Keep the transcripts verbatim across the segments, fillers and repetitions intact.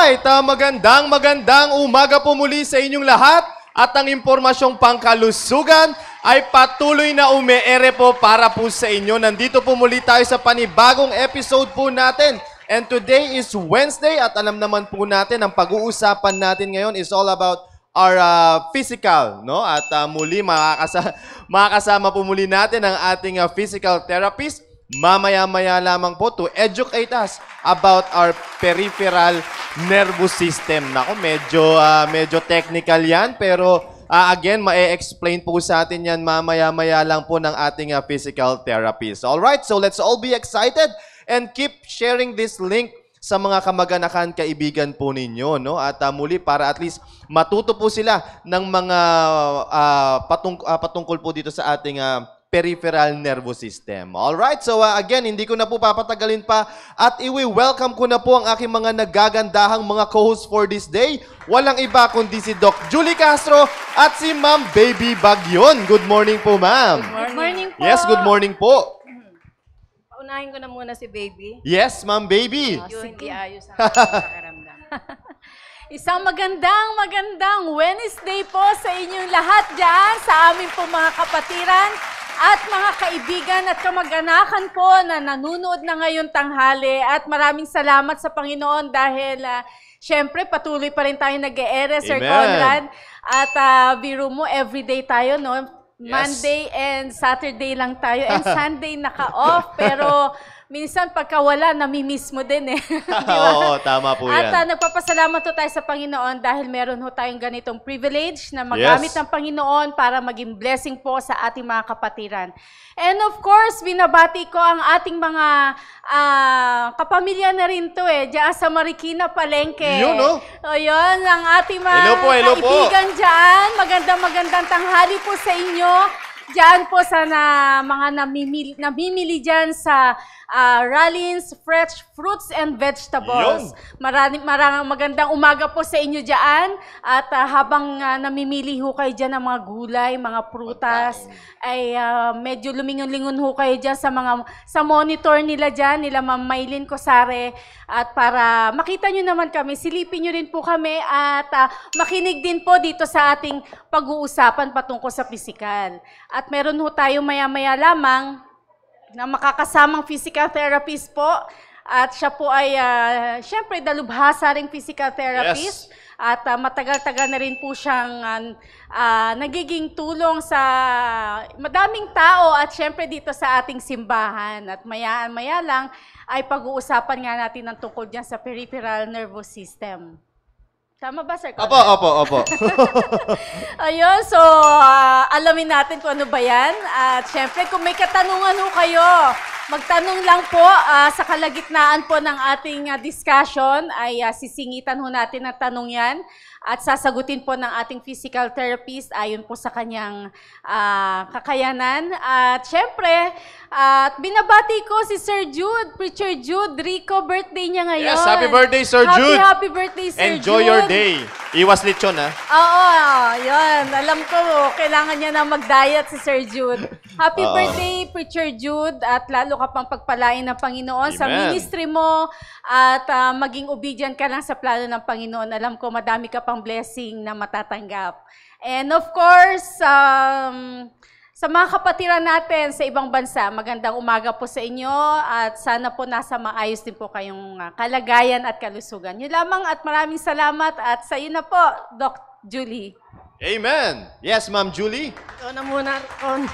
Alright, uh, magandang magandang umaga po muli sa inyong lahat at ang impormasyong pangkalusugan ay patuloy na umeere po para po sa inyo. Nandito po muli tayo sa panibagong episode po natin. And today is Wednesday at alam naman po natin ang pag-uusapan natin ngayon is all about our uh, physical, no? At uh, muli makakasa makakasama po muli natin ang ating uh, physical therapist. Mamaya-maya lamang po to educate us about our peripheral nervous system. Nako, medyo, uh, medyo technical yan, pero uh, again, ma-explain po sa atin yan mamaya-maya lang po ng ating uh, physical therapist. Alright, so let's all be excited and keep sharing this link sa mga kamag-anakan, kaibigan po ninyo, no? At uh, muli, para at least matuto po sila ng mga uh, patung uh, patungkol po dito sa ating uh, peripheral nervous system. Alright, so uh, again, hindi ko na po papatagalin pa at iwi-welcome ko na po ang aking mga nagagandahang mga co-hosts for this day. Walang iba kundi si Doc Julie Castro at si Ma'am Baby Bagyon. Good morning po, Ma'am. Good morning po. Yes, good morning po. Paunahin ko na muna si Baby. Yes, Ma'am Baby. Oh, hindi ayos ang pakiramdam. Isang magandang, magandang Wednesday po sa inyong lahat dyan, sa aming po mga kapatiran at mga kaibigan at kamag-anakan po na nanonood na ngayon tanghali. At maraming salamat sa Panginoon dahil uh, syempre patuloy pa rin tayo nag-e-ere, Sir Conrad. At uh, biro mo, everyday tayo, no? Yes. Monday and Saturday lang tayo and Sunday naka-off. Pero minsan pagka wala, namimiss mo din eh. Oo, tama po yan. At uh, nagpapasalamat ho tayo sa Panginoon dahil meron ho tayong ganitong privilege na magamit Yes. ng Panginoon para maging blessing po sa ating mga kapatiran. And of course, binabati ko ang ating mga uh, kapamilya na rin to eh, diyan sa Marikina, Palengke. Yun, no? O yun, ang ating mga Hello po, hello po. kaibigan dyan. Magandang magandang tanghali po sa inyo. Diyan po sa na, mga namimili, namimili dyan sa uh, Rollins Fresh Fruits and Vegetables. Maraming marang magandang umaga po sa inyo dyan. At uh, habang uh, namimili ho kayo dyan ng mga gulay, mga prutas, ay uh, medyo lumingon-lingon ho kayo dyan sa, mga, sa monitor nila dyan, nila Ma'am Maylin Cosare. At para makita nyo naman kami, silipin nyo rin po kami at uh, makinig din po dito sa ating pag-uusapan patungkol sa pisikal. At meron ho tayo maya-maya lamang na makakasamang physical therapist po. At siya po ay, uh, syempre, dalubhasa ring physical therapist. Yes. At uh, matagal-tagal na rin po siyang uh, uh, nagiging tulong sa madaming tao at syempre dito sa ating simbahan. At maya-maya lang ay pag-uusapan nga natin ng tungkol dyan sa peripheral nervous system. Tama ba, Sir Conrad? Opo, opo, opo. Ayun, so uh, alamin natin kung ano ba yan. At syempre, kung may katanungan ho kayo, magtanong lang po uh, sa kalagitnaan po ng ating uh, discussion, ay uh, sisingitan ho natin ang tanong yan. At sasagutin po ng ating physical therapist ayon po sa kanyang uh, kakayanan. At syempre, at uh, binabati ko si Sir Jude, Preacher Jude Rico, birthday niya ngayon. Yes, happy birthday, Sir happy, Jude. Happy birthday, Sir Enjoy Jude. Enjoy your day. Iwas lechon, ha? Oo, yun. Alam ko, kailangan niya na mag-diet si Sir Jude. Happy Uh-oh. birthday, Preacher Jude, at lalo ka pang pagpalain ng Panginoon Amen. sa ministry mo at uh, maging obedient ka lang sa plano ng Panginoon. Alam ko, madami ka pang blessing na matatanggap. And of course, um, sa mga kapatiran natin sa ibang bansa, magandang umaga po sa inyo at sana po nasa maayos din po kayong uh, kalagayan at kalusugan. Yun lamang at maraming salamat at sa iyo na po, Doc Julie. Amen. Yes, Ma'am Julie. Ito na muna, Ron.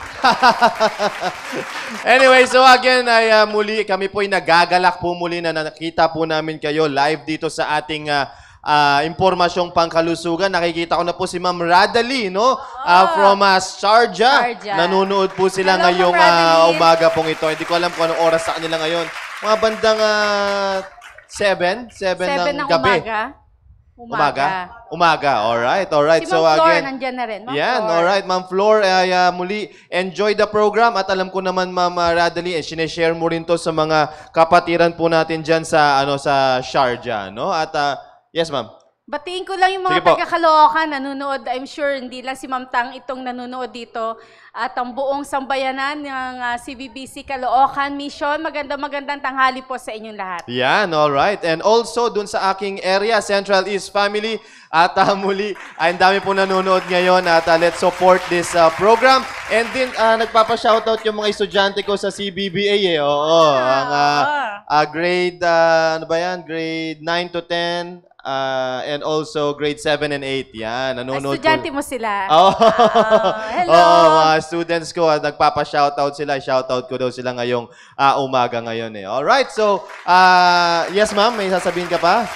Anyway, so again, ay uh, muli, kami po ay nagagalak po muli na nakita po namin kayo live dito sa ating uh, uh, impormasyong pangkalusugan. Nakikita ko na po si Ma'am Radali, no? Uh, from uh, Sharjah. Sharjah. Nanonood po sila Hello, ngayong Ma'am uh, Radali. umaga pong ito. Hindi ko alam kung anong oras sa kanila ngayon. Mga bandang uh, seven? seven Seven ng ng gabi. umaga. Umaga? Umaga. Alright, alright. Si So Ma'am Flor again, nandyan na rin. Ma'am yan, Flor. alright. Ma'am Flor, ay, uh, muli, enjoy the program. At alam ko naman, Ma'am uh, Radali, eh, sineshare mo rin to sa mga kapatiran po natin dyan sa, ano, sa Sharjah, no? At, uh, yes, Ma'am. Batiin ko lang yung Sige mga po. taga-Caloocan nanonood. I'm sure hindi lang si Ma'am Tang itong nanonood dito. At ang buong sambayanan ng uh, C B B C Caloocan Mission. Magandang magandang tanghali po sa inyong lahat. Yan, alright. And also, dun sa aking area, Central East Family, at uh, muli, ay ang dami po nanonood ngayon at uh, let's support this uh, program. And din, uh, nagpapa-shoutout yung mga estudyante ko sa C B B A eh. Oo, ang uh, uh, grade, uh, ano ba yan? Grade nine to ten. Uh, and also grade seven and eight. Yan, nanonood Estudyante po. mo sila. Oh, hello. Oo, mga students ko, uh, nagpapa-shoutout sila. Shoutout ko daw sila ngayong uh, umaga ngayon eh. Alright, so, uh, yes ma'am, may sasabihin ka pa?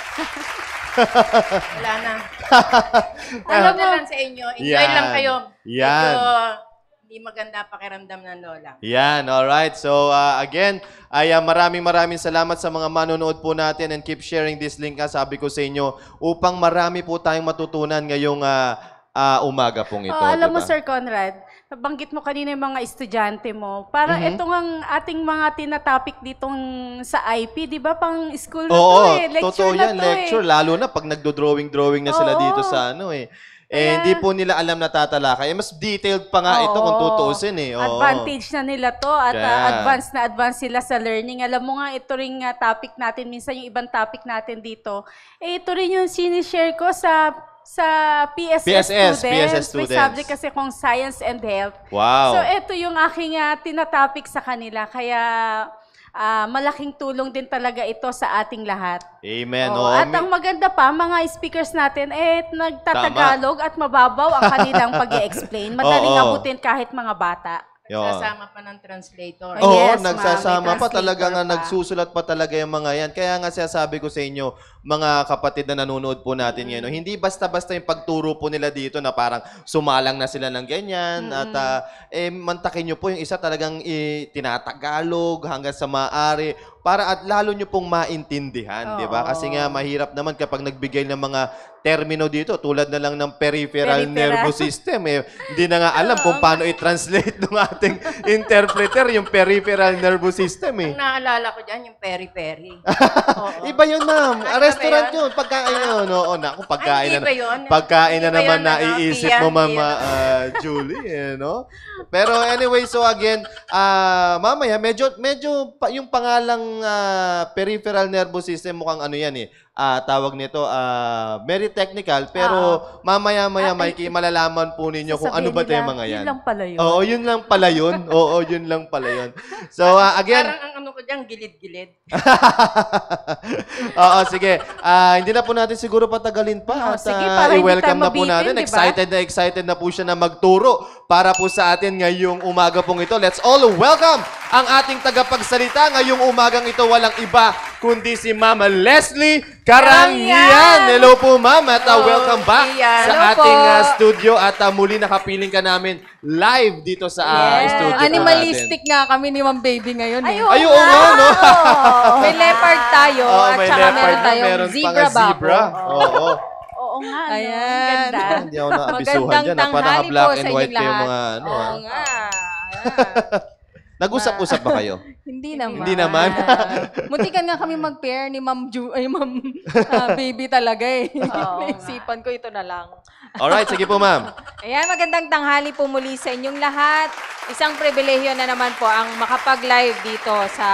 Wala na. Alam Ano mo, na lang sa inyo. Enjoy Yan. lang kayo. Yan. Medyo hindi maganda pakiramdam ng lola. Yan, alright. So, uh, again, ay uh, maraming maraming salamat sa mga manonood po natin and keep sharing this link, ha, sabi ko sa inyo, upang marami po tayong matutunan ngayong uh, uh, umaga pong ito. Oh, alam mo, diba? Sir Conrad, nabanggit mo kanina yung mga estudyante mo. Para Mhm. itong ang ating mga tinatopic ditong sa I P, di ba? Pang school na Oo, to eh. Lecture totoo na yan, to lecture. eh. Lalo na pag nagdo-drawing-drawing na sila Oo. dito sa ano eh. Eh, Kaya- hindi po nila alam na tatalakay. Eh, mas detailed pa nga ito kung Oo. tutuusin eh. Oo. Advantage na nila to at Kaya- uh, advance na advance sila sa learning. Alam mo nga, ito rin uh, topic natin, minsan yung ibang topic natin dito. Eh, ito rin yung sinishare ko sa sa P S S, P S S, students. P S S May students. subject kasi kung science and health. Wow. So, ito yung aking uh, tinatopic sa kanila. Kaya, ah, malaking tulong din talaga ito sa ating lahat. Amen. Oo, Oo, at may- ang maganda pa, mga speakers natin, eh, nagtatagalog at mababaw ang kanilang pag explain Madaling Oo. abutin kahit mga bata. Yun. Sasama pa ng translator. Ay, Oo, yes, ma'am. nagsasama May pa talaga nga, translator pa. nagsusulat pa talaga yung mga yan. Kaya nga sinasabi ko sa inyo, mga kapatid na nanonood po natin ngayon, no, hindi basta-basta yung pagturo po nila dito na parang sumalang na sila ng ganyan at ah, eh, mantakin nyo po yung isa talagang eh, tinatagalog hanggang sa maaari para at lalo nyo pong maintindihan, di ba? Oo. Kasi nga mahirap naman kapag nagbigay ng mga termino dito tulad na lang ng peripheral, Peripheral. nervous system eh. Hindi na nga alam kung paano i-translate ng ating interpreter yung peripheral nervous system eh. Ang naalala ko dyan, yung peri-peri. Oo. Iba yun, ma'am. Ano ba Restaurant yun? yun. Pagkain yun. Oo, naku, pagkain Ay, na. hindi ba yun? Pagkain na Hindi ba naman yun, na ano, iisip Pian, mo, ma'am Pian? ah, Julie, eh, no? Pero anyway, so again, ah mamaya, medyo, medyo pa, yung pangalang ah, peripheral nervous system, mukhang ano yan eh. Ah, tawag nito, ah very technical, pero mamaya-maya, Ah, Mikey, malalaman po ninyo kung ano Sasabihin ba tayo nila, mga yan. Yun lang pala yun. Oo, yun lang pala yun. Oo, yun lang pala yun. So, ah, again, Parang ang ano ko dyan, gilid-gilid. Oo, sige. Ah, hindi na po natin siguro patagalin pa. Oh, at sige, ah, para hindi i-welcome tayo na po mabitin, natin. di ba? Excited na excited na po siya na magturo para po sa atin ngayong umaga pong ito. Let's all welcome ang ating tagapagsalita ngayong umagang ito. Walang iba kundi si Mama Leslie Karangian. Hello po, Ma'am. At ah, Hello, welcome back Ian. sa Hello ating po. ah, studio. At ah, muli nakapiling ka namin live dito sa ah, Yes. studio po Animalistic natin. nga kami ni Ma'am Baby ngayon eh. Ayun Ay, oo nga, no? May leopard tayo Oo, at may saka leopard meron na, tayong meron pa zebra nga babo. zebra. Oo. Oo nga, no? Ayan. Ganda. Hindi ako naabisuhan Magandang dyan. ah. Parang tanghali black po and sa white inyong kayo lahat. mga ano. Oo ah. nga. Ayan. Nag-usap-usap ba kayo? Hindi naman. Hindi naman? Muntikan nga kami mag-pair ni Ma'am Ju ay Ma'am ah, Baby talaga eh. Oo nga. Naisipan ko ito na lang. Alright, sige po ma'am. Ayan, magandang tanghali po muli sa inyong lahat. Isang pribilehyo na naman po ang makapag-live dito sa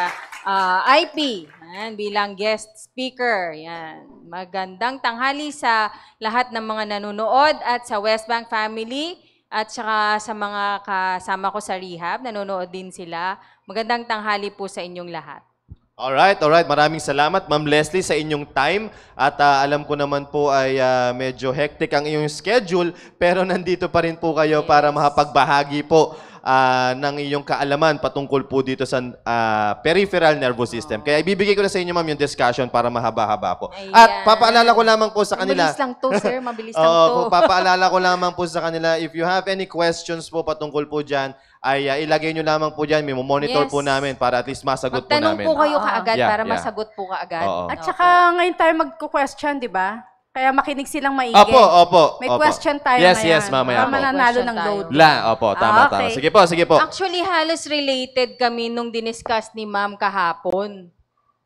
ah, I P. Ayan, bilang guest speaker. Ayan. Magandang tanghali sa lahat ng mga nanonood at sa West Bank family at saka sa mga kasama ko sa rehab. Nanonood din sila. Magandang tanghali po sa inyong lahat. Alright, alright. Maraming salamat, Ma'am Leslie, sa inyong time. At ah, alam ko naman po ay ah, medyo hectic ang iyong schedule, pero nandito pa rin po kayo para makapagbahagi po ah, ng iyong kaalaman patungkol po dito sa ah, peripheral nervous system. Kaya ibibigay ko na sa inyo, ma'am, yung discussion para mahaba-haba po. At Ayan. papaalala ko lamang po sa kanila. Mabilis lang to, sir. Mabilis lang Oo, to. kung papaalala ko lamang po sa kanila, if you have any questions po patungkol po dyan, ay ah, ilagay nyo lamang po dyan. May monitor Yes. po namin para at least masagot po Magtanong namin. po kayo Ah. kaagad Yeah, para yeah. masagot po kaagad. Oo. At saka ngayon tayo magko-question, di ba? Kaya makinig silang maigi. Opo, opo. May opo. question tayo Yes, ngayon. yes, mamaya Para po. mananalo Question ng tayo. load. La, opo, tama, Ah, tama. okay. Sige po, sige po. Actually, halos related kami nung diniscuss ni ma'am kahapon.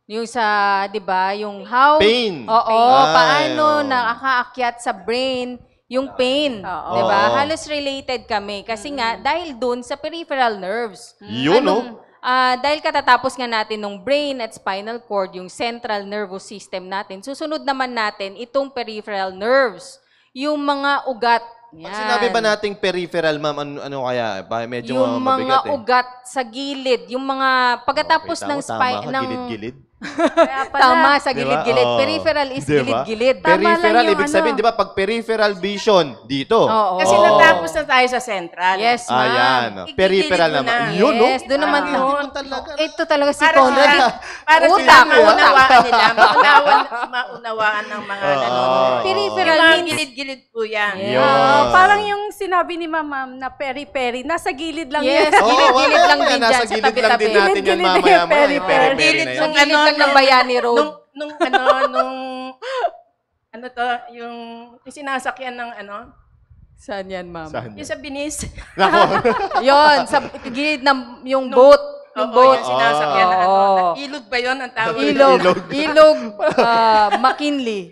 Yung sa, di ba, yung how... Pain. Oo, Ay, paano oo. nakakaakyat sa brain yung pain. Oo. Di ba? Oo. Halos related kami. Kasi nga, dahil dun sa peripheral nerves. Yun, no? Ah, dahil katatapos nga natin ng brain at spinal cord, yung central nervous system natin, susunod naman natin itong peripheral nerves. Yung mga ugat. Pag Yan. sinabi ba nating peripheral, ma'am, ano, ano kaya? Ba, medyo yung mga mabigat mga eh. ugat sa gilid, yung mga pagkatapos Okay, ng tama, spine tama ka, ng gilid-gilid. Kaya pala, tama sa Di ba? gilid-gilid. Oo. Peripheral is Di ba? gilid-gilid. Tama lang Peripheral, yung ibig ano. sabihin, di ba, pag peripheral vision, dito. Oo. Kasi Oo. natapos na tayo sa central. Yes, ma'am. Ayan. Igigilid Peripheral mo naman. na. Yun, no? Yes, doon naman. Ah, Hindi yun. mo talaga. Ito talaga si Para Conrad. sila, para sila Utak, maunawaan nila, maunawaan, maunawaan ng mga Oo. nanonood. Peripheral Yung mga means- gilid-gilid po yan. Yeah. Yun. Ah, parang yung sinabi ni Ma'am na peri-peri, nasa gilid lang Yes, yun. Oo, gilid-gilid wala lang yan. din Nasa dyan sa gilid lang din tabi-tabi. natin yan Gilid-gilid mamaya. yung Mga peri-peri. peri-peri Gilid na Sa yan. nung gilid ano, lang ng nung- Bayani Road. Nung, nung ano, nung, ano to, yung, yung sinasakyan ng ano, Saan yan, ma'am? Saan yung yan? sa binis. Nako. Yun, sa gilid ng yung boat. Yung Oo, boat. yung sinasakyan na ano. Oo. na- Ilog ba yun ang tawag? Ilog. Ilog. Ilog. ah, McKinley.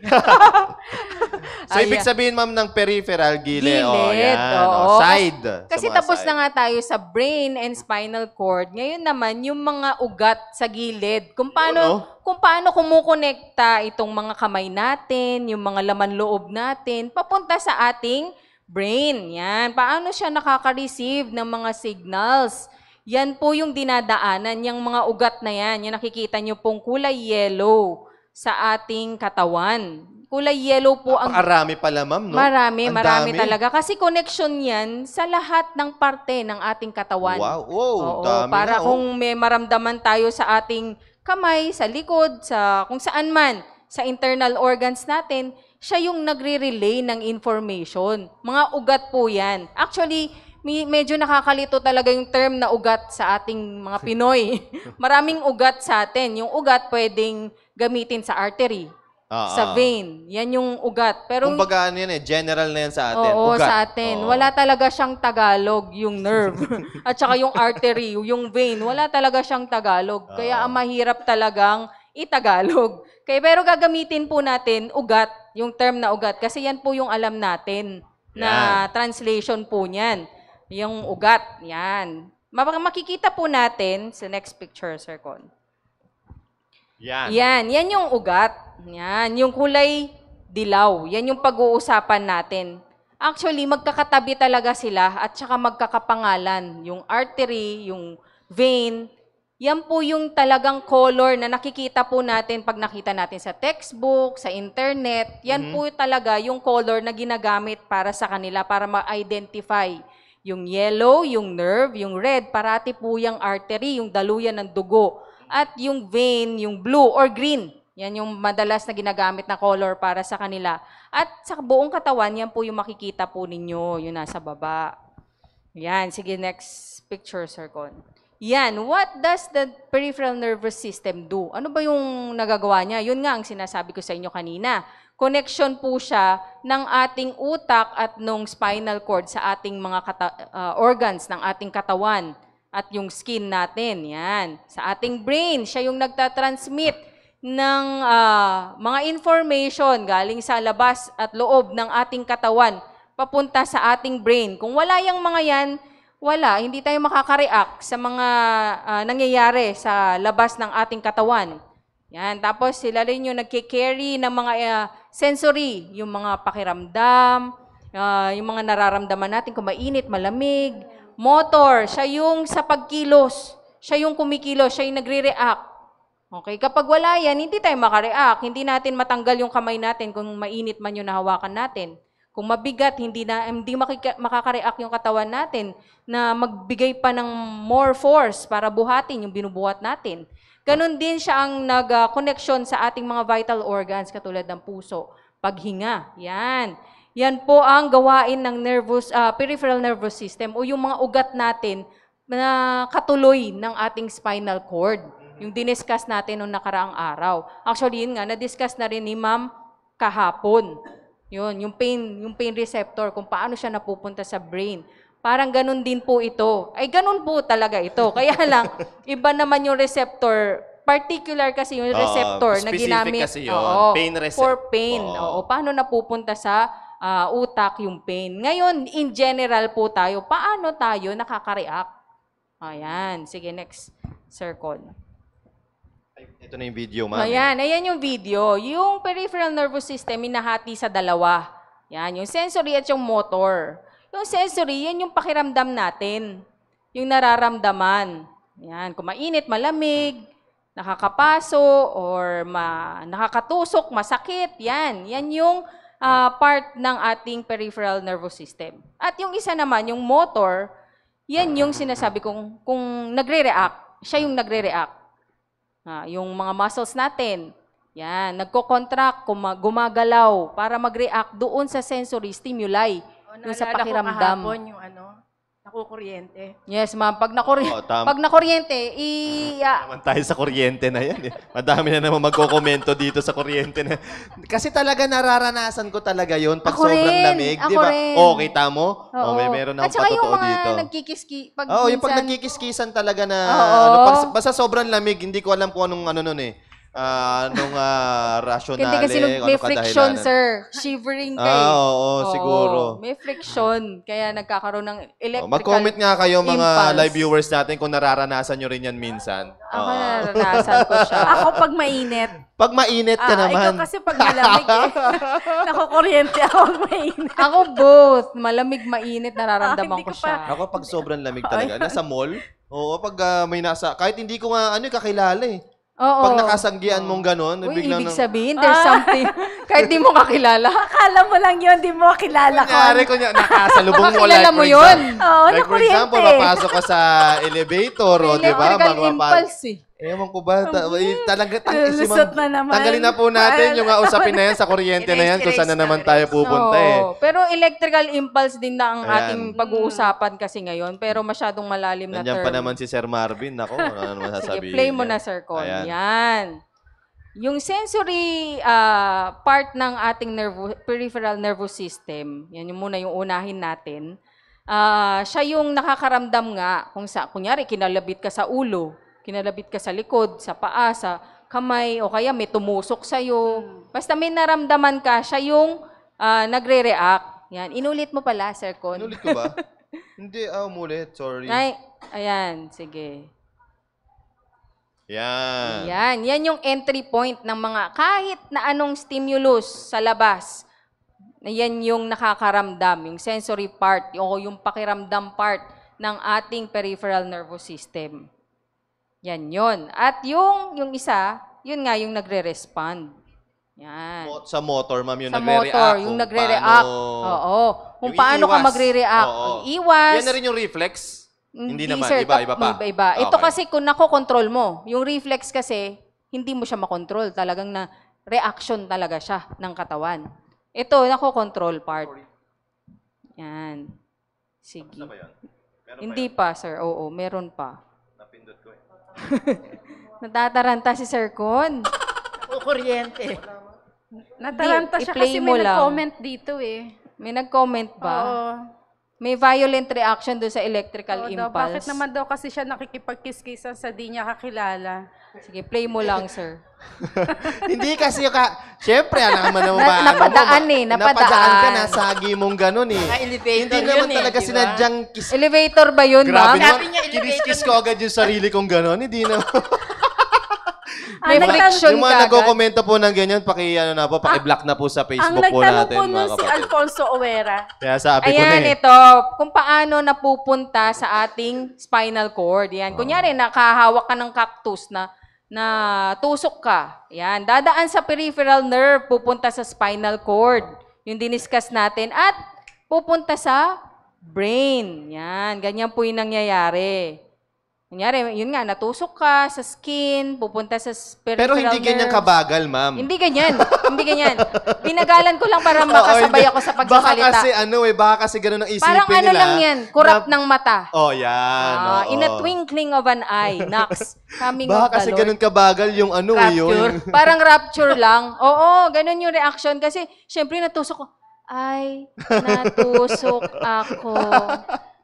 So, ibig Ayan. sabihin, ma'am, ng peripheral, gilid. Oh, Gilid, yan. oo. Oh, side. Sa Kasi mga tapos side. na nga tayo sa brain and spinal cord. Ngayon naman, yung mga ugat sa gilid. Kung paano, Yun, oh. kung paano kumukonekta itong mga kamay natin, yung mga laman loob natin, papunta sa ating brain. Yan. Paano siya nakaka-receive ng mga signals? Yan po yung dinadaanan, yung mga ugat na yan. Yung nakikita nyo pong kulay yellow sa ating katawan. Kulay yellow po ang Napakarami pala, ma'am, no? Marami, Ang marami dami. talaga. Kasi connection yan sa lahat ng parte ng ating katawan. Wow, wow, Oo, dami para na, oh. kung may maramdaman tayo sa ating kamay, sa likod, sa kung saan man, sa internal organs natin, siya yung nagre-relay ng information. Mga ugat po yan. Actually, may, medyo nakakalito talaga yung term na ugat sa ating mga Pinoy. Maraming ugat sa atin. Yung ugat pwedeng gamitin sa artery, Ah, sa ah. vein. Yan yung ugat. Pero Kumbaga, ano yan eh, general na yan sa atin. oo, Ugat. sa atin. Oo. Wala talaga siyang Tagalog, yung nerve. At saka yung artery, yung vein. Wala talaga siyang Tagalog. Kaya ang mahirap talagang itagalog. Kaya, pero gagamitin po natin ugat, yung term na ugat. Kasi yan po yung alam natin na translation po niyan. Yung ugat. Yan. Ma- Makikita po natin sa next picture, Sir Con. Yan. Yan, yan yung ugat. Yan, yung kulay dilaw. Yan yung pag-uusapan natin. Actually, magkakatabi talaga sila at saka magkakapangalan. Yung artery, yung vein, yan po yung talagang color na nakikita po natin pag nakita natin sa textbook, sa internet. Yan po talaga yung color na ginagamit para sa kanila para ma-identify. Yung yellow, yung nerve, yung red, parati po yung artery, yung daluyan ng dugo. At yung vein, yung blue or green. Yan yung madalas na ginagamit na color para sa kanila. At sa buong katawan, yan po yung makikita po ninyo, yung nasa baba. Yan, sige, next picture, Sir Con. Yan, what does the peripheral nervous system do? Ano ba yung nagagawa niya? Yun nga ang sinasabi ko sa inyo kanina. Connection po siya ng ating utak at nung spinal cord sa ating mga kata- uh, organs ng ating katawan at yung skin natin. Yan. Sa ating brain, siya yung nagtatransmit ng uh, mga information galing sa labas at loob ng ating katawan papunta sa ating brain. Kung wala yung mga yan, wala, hindi tayo makaka-react sa mga uh, nangyayari sa labas ng ating katawan. Yan, tapos sila rin yung nagki-carry ng mga uh, sensory, yung mga pakiramdam, uh, yung mga nararamdaman natin kung mainit, malamig, motor, siya yung sa pagkilos, siya yung kumikilos, siya yung nagre-react. Okay, kapag wala yan, hindi tayo makareact, hindi natin matanggal yung kamay natin kung mainit man yung nahawakan natin. Kung mabigat, hindi na hindi makika, makaka-react yung katawan natin na magbigay pa ng more force para buhatin yung binubuhat natin. Ganon din siya ang nag-connection sa ating mga vital organs katulad ng puso, paghinga. Yan. Yan po ang gawain ng nervous uh, peripheral nervous system o yung mga ugat natin na katuloy ng ating spinal cord. Yung diniscuss natin noong nakaraang araw. Actually, yun nga, na-discuss na rin ni Ma'am kahapon. Yun, yung pain, yung pain receptor, kung paano siya napupunta sa brain. Parang ganun din po ito. Ay, ganun po talaga ito. Kaya lang, iba naman yung receptor particular kasi yung Oo, receptor na specific ginamit kasi yun. oo, Pain recep- for pain. Oo. Oo, paano napupunta sa ah, utak yung pain. Ngayon, in general po tayo, paano tayo nakaka-react? Ayan. Sige, next. Circle. Ito na yung video, ma'am. Ayan, ayan yung video. Yung peripheral nervous system, minahati sa dalawa. Yan, yung sensory at yung motor. Yung sensory, yan yung pakiramdam natin. Yung nararamdaman. Yan, kung mainit, malamig, nakakapaso, or ma nakakatusok, masakit. Yan, yan yung ah, part ng ating peripheral nervous system. At yung isa naman, yung motor, yan yung sinasabi kong kung nagre-react. Siya yung nagre-react. Ah, yung mga muscles natin, yan, nagko-contract, kuma- gumagalaw para mag-react doon sa sensory stimuli, O, yung sa naalala ko pakiramdam. kahapon yung ano, nakukuryente. Yes, ma'am. Pag, nakuri- Oo, tama. pag nakuryente, i... ah, Naman tayo sa kuryente na yan. Eh. Madami na naman magkokomento dito sa kuryente na. Kasi talaga nararanasan ko talaga yon pag Ako sobrang rin, lamig. ako Di ba? rin. Oo, kita mo? oo. Oh, may meron At akong saka yung patotoo mga dito. nagkikiski... Pag Oo, yung pag minsan- nagkikiskisan talaga na, Oo. ano, pag, basta sobrang lamig, hindi ko alam kung anong ano nun eh. Ah, anong ah, rationale, Hindi kasi nung- ano may friction, kadahilanan. sir. Shivering ka Ah, eh. oo, siguro. May friction. Kaya nagkakaroon ng Oh, electrical mag-comment nga kayo mga impulse. live viewers natin kung nararanasan nyo rin yan minsan. Ako Oo. naranasan ko siya. Ako pag mainit. Pag mainit ka Ah, naman. ikaw kasi pag malamig eh. Nakukuryente ako pag mainit. Ako both. Malamig, mainit, Ah, nararamdaman hindi ko ko pa- siya. Ako pag sobrang lamig talaga. Nasa mall. Oo, pag ah, may nasa, kahit hindi ko nga ano, kakilala eh. Oo. Pag nakasanggian mong gano'n, Uy, biglang ibig nang- sabihin, there's something, kahit di mo kakilala. Akala mo lang yun, di mo kilala ko. Kunyari, kunya, nakasalubong mo. Makilala like, mo for yun. example- Oo, like, for nakuryente. example, papasok ka sa elevator, o, di ba? Electrical Magpapa- impulse eh. Ewan ko ba? Ta- eh, talaga, tang, si Lusot ma'am- na naman. Tanggalin na po natin yung uh, usapin na yan sa kuryente na yan kung saan na naman tayo pupunta eh. Oo. Pero electrical impulse din na ang Ayan. ating pag-uusapan kasi ngayon. Pero masyadong malalim na Nandiyan term. pa naman si Sir Marvin. Ako, ano naman Sige, sasabihin play mo niya? na, Sir Con. Ayan. Yan. Yung sensory ah, part ng ating nervo- peripheral nervous system, yan yung muna yung unahin natin, ah, siya yung nakakaramdam nga kung sa, kunyari, kinalabit ka sa ulo, kinalabit ka sa likod, sa paa, sa kamay, o kaya may tumusok sa'yo. Basta may naramdaman ka, siya yung ah, nagre-react. Yan. Inulit mo pala, Sir Con. Inulit ko ba? Hindi, ah, umulit. Sorry. Ay, ayan, sige. Yan. Yan, yan yung entry point ng mga kahit na anong stimulus sa labas. Na yan yung nakakaramdam, yung sensory part, o yung pakiramdam part ng ating peripheral nervous system. Yan yun. At yung, yung isa, yun nga yung nagre-respond. Yan. Mo- Sa motor, ma'am, yung Sa nagre-react. motor, yung kung nagre-react. paano- Oo. Kung Yung paano ka iiwas. magre-react. Oo. Ang iwas. Yan na rin yung reflex? Hindi naman, sir. iba, iba pa. Iba, iba. Ito Okay. kasi kung nakokontrol mo, yung reflex kasi, hindi mo siya makontrol. Talagang na reaction talaga siya ng katawan. Ito, nakokontrol part. Yan. Sige. Ano ba yan? Meron Hindi pa, sir. Oo, meron pa. Napindot ko eh. Natataranta si Sir Con. Nakukuryente. Nataranta siya i-play kasi mo may lang. nag-comment dito eh. May nag-comment ba? Oo. May violent reaction doon sa electrical Oo daw, impulse. bakit naman daw kasi siya nakikipagkiskisan sa di niya kakilala? Sige, play mo lang, sir. Hindi kasi ka, syempre, alam naman naman Na- ba, ano mo, napadaan ba- eh, napadaan. Napadaan ka, nasagi mong ganun eh. Mga elevator Hindi yun naman eh, talaga di ba? sinadyang kiss. Elevator ba yun, Grabe ma'am? naman, Sabi niya, elevator kiniskis na- ko agad yung sarili kong ganun. Hindi na. May Ang friction Yung mga ka agad. nagko-komento po ng ganyan, paki, ano na po, paki-block na po sa Ang Facebook po nagtanong natin, po mga nun si kapatid. Alfonso Owera. Kaya sabi ko Ayan, na eh. ito. Kung paano napupunta sa ating spinal cord. Yan. Kunyari, nakahawak ka ng cactus na na tusok ka. Yan. Dadaan sa peripheral nerve, pupunta sa spinal cord. Yung diniscuss natin. At pupunta sa brain. Yan. Ganyan po yung nangyayari. Kunyari, yun nga, natusok ka sa skin, pupunta sa Pero peripheral hindi ganyan nerves. kabagal, ma'am. Hindi ganyan. Hindi ganyan. Pinagalan ko lang para Oo, makasabay hindi. ako sa Baka pagsasalita. kasi ano eh, baka kasi ganun ang isipin Parang ano nila. lang yan, kurap na- ng mata. Oh, yan. Ah, oo. in a twinkling of an eye, Nax. Coming Baka of the kasi Lord. ganun kabagal yung ano eh, Rapture. yun. Parang rapture lang. Oo, ganun yung reaction. Kasi, syempre, natusok ko. Ay, natusok ako.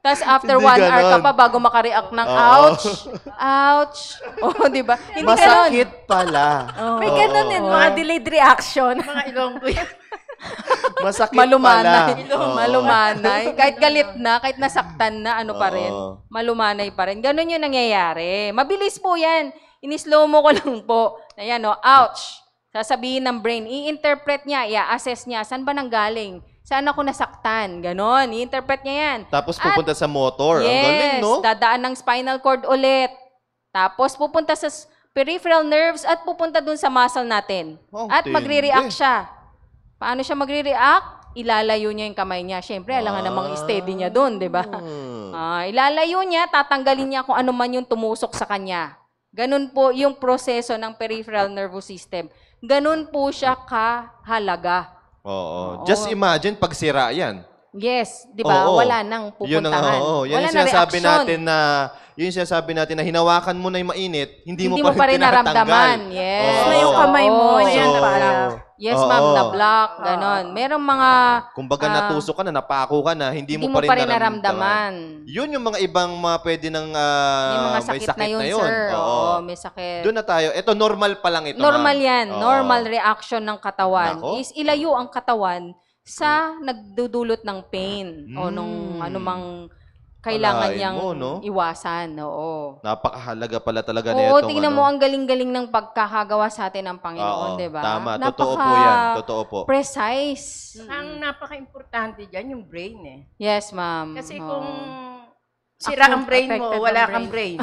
Tapos after Hindi one hour ka ganon. pa bago makareact ng Oo. ouch, ouch. Oh, di ba? Hindi ganon. Masakit pala. May ganun din, mga delayed reaction. Mga ilong ko yan. Masakit Malumanay. pala. Oo. Malumanay. Kahit galit na, kahit nasaktan na, ano pa rin, Oo. malumanay pa rin. Ganon yung nangyayari. Mabilis po yan. In-slow mo ko lang po. Ayan, oh, ouch. Sasabihin ng brain, i-interpret niya, i-assess niya, saan ba nanggaling? Saan ako nasaktan? Ganon, i-interpret niya yan. Tapos At- pupunta sa motor. Ang Yes, galing, no? dadaan ng spinal cord ulit. Tapos pupunta sa s- peripheral nerves at pupunta dun sa muscle natin. Oh, at tindi. magre-react siya. Paano siya magre-react? Ilalayo niya yung kamay niya. Siyempre, alam nga namang steady niya dun, di ba? Hmm. Ah, ilalayo niya, tatanggalin niya kung ano man yung tumusok sa kanya. Ganun po yung proseso ng peripheral nervous system. Ganun po siya kahalaga. Oo. Just imagine pag sira yan. Yes, di ba? Oo. Wala nang Yun ang, pupuntahan. oo. Yan Wala yung na sinasabi reaction. natin na, yun yung sinasabi natin na hinawakan mo na yung mainit, hindi, Hindi mo pa rin, tinatanggal. naramdaman. Yes. Oo. Na yung kamay mo, Oo. yan Oo. pala. Yes, Oo. ma'am, na-block, ganon. Merong mga Kumbaga Ah. natusok ka na, napako ka na, hindi, hindi mo pa rin, naramdaman. Yun yung mga ibang mga pwede ng ah, May mga sakit, na yun, sir. Oo, may sakit. Doon na tayo. Ito, normal pa lang ito, Normal ma'am. yan. Oo. Normal reaction ng katawan Nako. is ilayo ang katawan sa nagdudulot ng pain o Mm. nung anumang kailangan Alain niyang mo, no? iwasan. Oo. Napakahalaga pala talaga Oo, nitong tingnan ano. mo ang galing-galing ng pagkakagawa sa atin ng Panginoon, Oo, di ba? tama. Totoo po yan. Totoo po. Precise. Ang napaka-importante dyan, yung brain eh. Yes, ma'am. Kasi Oo. kung sira ang brain mo, Affected wala ang kang brain.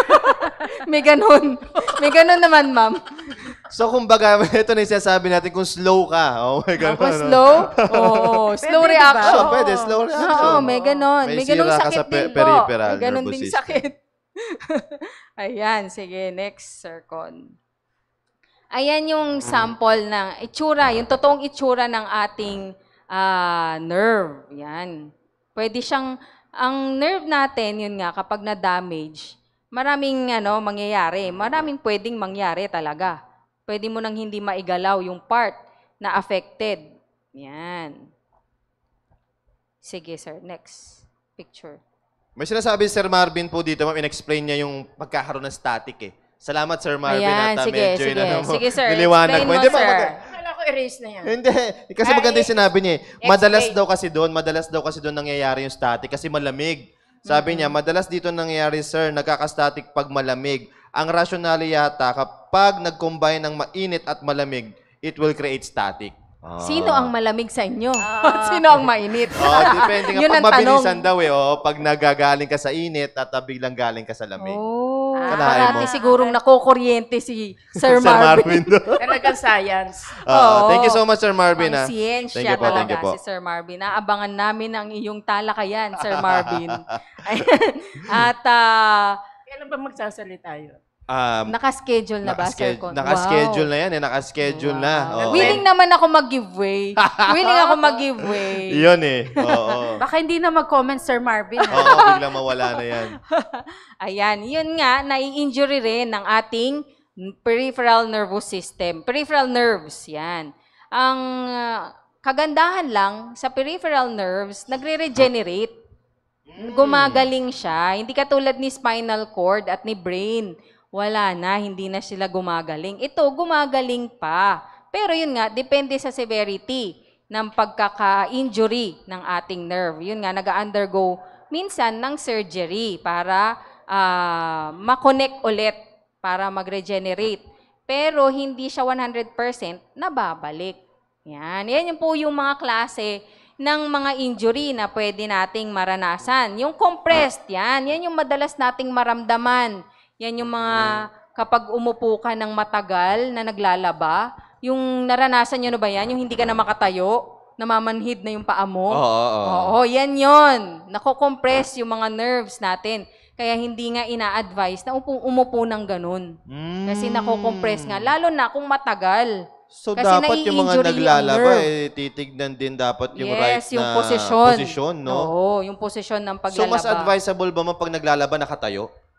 May ganun. May ganun naman, ma'am. So, kumbaga, ito na yung sinasabi natin kung slow ka. Oh my God. Ako slow? Oo. Slow Pwede, reaction. Oh, pwede. Slow reaction. Oo, may ganon. May, May ganong sira ka sakit sa pe- din po. peripheral May ganon nervous ding system. sakit. Ayan, sige. Next, Sircon. Ayan yung sample ng itsura, yung totoong itsura ng ating ah, nerve. Yan. Pwede siyang, ang nerve natin, yun nga, kapag na-damage, maraming ano, mangyayari. Maraming pwedeng mangyari talaga. Pwede mo nang hindi maigalaw yung part na affected. Yan. Sige, sir. Next picture. May sinasabi si Sir Marvin po dito, ma'am, in-explain niya yung pagkakaroon ng static eh. Salamat, Sir Marvin. Ayan, at, ah, sige, medyo sige. inano mo, Sige, sir. niliwanag Explain mo. mo, Hindi ba, sir. mag- Akala ko erase na yan. Hindi. Kasi Ay, maganda yung sinabi niya eh. Madalas explain. daw kasi doon, madalas daw kasi doon nangyayari yung static kasi malamig. Sabi niya, madalas dito nangyayari, sir, nagkaka-static pag malamig. Ang rationale yata, kapag nag-combine ng mainit at malamig, it will create static. Ah. Sino ang malamig sa inyo? Sino ang mainit? Oh, depende nga. Yun Pag ang tanong. mabilisan daw eh, oh, pag nagagaling ka sa init at ah, biglang galing ka sa lamig. Oh, Kalahin mo. parati sigurong nakukuryente si Sir Sir Marvin. Marvin. daw. Talagang science. Oo, Oo. thank you so much, Sir Marvin. Ang ah. siyensya Thank you po, thank talaga you po. si Sir Marvin. Naabangan namin ang iyong talakayan, Sir Marvin. Ayan. At ah, Kailan ba magsasalita yun? Um, naka-schedule na ba, Sir nakaschedule, Con? nakaschedule Wow. na yan eh. Nakaschedule na. Wow. Oo. Willing naman ako mag-giveaway. Willing ako mag-giveaway. Yun eh. Oo. Baka hindi na mag-comment, Sir Marvin. ha? Oo, biglang mawala na yan. Ayan, yun nga, nai-injury rin ng ating peripheral nervous system. Peripheral nerves, yan. Ang ah, kagandahan lang, sa peripheral nerves, nagre-regenerate. Gumagaling siya. Hindi katulad ni spinal cord at ni brain. Wala na, hindi na sila gumagaling. Ito, gumagaling pa. Pero yun nga, depende sa severity ng pagkaka-injury ng ating nerve. Yun nga, nag-undergo minsan ng surgery para ah, makonect ulit, para mag-regenerate. Pero hindi siya one hundred percent nababalik. Yan. Yan yung po yung mga klase ng mga injury na pwede nating maranasan. Yung compressed, yan. Yan yung madalas nating maramdaman. Yan yung mga kapag umupo ka ng matagal na naglalaba, yung naranasan nyo na ba yan? Yung hindi ka na makatayo, namamanhid na yung paa mo. Oo, oo, oo. Oo, yan yon. Nako-compress yung mga nerves natin. Kaya hindi nga ina-advise na upo, umupo ng ganun. Mm. Kasi nako-compress nga. Lalo na kung matagal. So, Kasi dapat yung mga nai-injury yung naglalaba, nerve. eh, titignan din dapat yung right Yes, yung na posisyon. posisyon, no? Oo, yung posisyon ng So, paglalaba. mas advisable ba mo pag naglalaba nakatayo?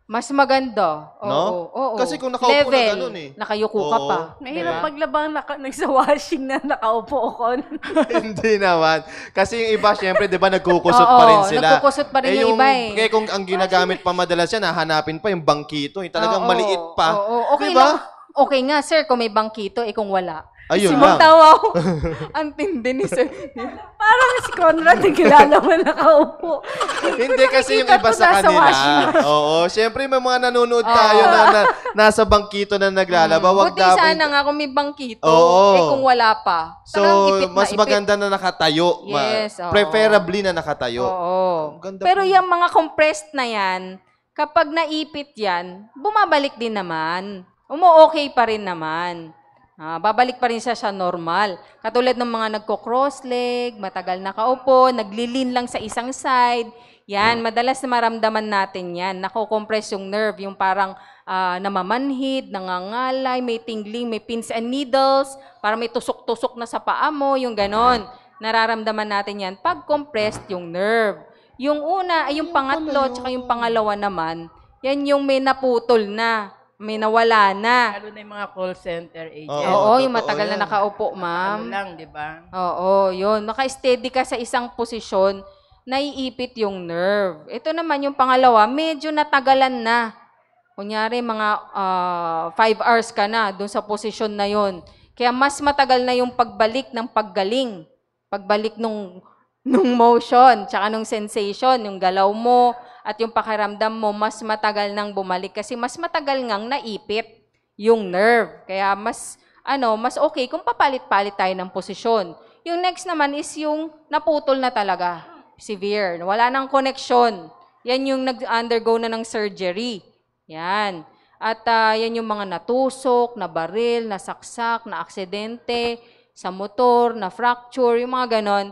Mas maganda. Oo, No? oo. Kasi kung nakaupo na Level. ganun eh. Nakayuko ka Oo. pa. Mahirap Diba? paglabang naka, nagsa-washing na nakaupo ako. Hindi naman. Kasi yung iba, syempre, di ba, nagkukusot Oo, pa rin sila. nagkukusot pa rin yung iba eh. Kaya kung ang ginagamit pa madalas yan, hahanapin pa yung bangkito. Yung talagang Oo, maliit pa. Oo, okay Di ba? lang. Okay nga, sir, kung may bangkito, eh kung wala. Ayun si lang. Tawa ako. Ang tindi ni sir. Parang si Conrad, nagkilala mo nakaupo. Hindi kasi yung Nakikita iba ko sa nasa kanila. washing machine. Oo, syempre may mga nanonood tayo na, na nasa bangkito na naglalaba. Wag Buti dapat. sana nga kung may bangkito, Oo. eh kung wala pa. So, Talagang ipit na mas ipit. maganda na nakatayo. Ma- Yes, oo. Preferably na nakatayo. Oo. Ang ganda Pero po. yung mga compressed na yan, kapag naipit yan, bumabalik din naman. Umu-okay pa rin naman. Ah, babalik pa rin siya sa normal. Katulad ng mga nagko-cross leg, matagal nakaupo, naglilin lang sa isang side. Yan, madalas na maramdaman natin yan. Nako-compress yung nerve, yung parang ah, namamanhid, nangangalay, may tingling, may pins and needles, para may tusok-tusok na sa paa mo, yung ganon. Nararamdaman natin yan pag compressed yung nerve. Yung una, ay yung pangatlo, tsaka yung pangalawa naman, yan yung may naputol na, may nawala na. Lalo na yung mga call center agent. Oo, Oo, yung totoo matagal na yan. nakaupo, Ano ma'am. lang, di ba? Oo, yun. Naka-steady ka sa isang posisyon, naiipit yung nerve. Ito naman yung pangalawa, medyo natagalan na. Kunyari, mga ah, five hours ka na doon sa posisyon na yon. Kaya mas matagal na yung pagbalik ng paggaling. Pagbalik nung, nung motion, tsaka nung sensation, yung galaw mo, at yung pakiramdam mo, mas matagal nang bumalik. Kasi mas matagal ngang naipit yung nerve. Kaya mas, ano, mas okay kung papalit-palit tayo ng posisyon. Yung next naman is yung naputol na talaga. Severe. Wala nang connection. Yan yung nag-undergo na ng surgery. Yan. At ah, yan yung mga natusok, na baril, na saksak, na aksidente, sa motor, na fracture, yung mga ganon.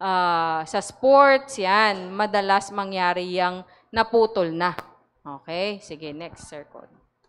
Ah, sa sports, yan. Madalas mangyari yung naputol na. Okay? Sige, next circle.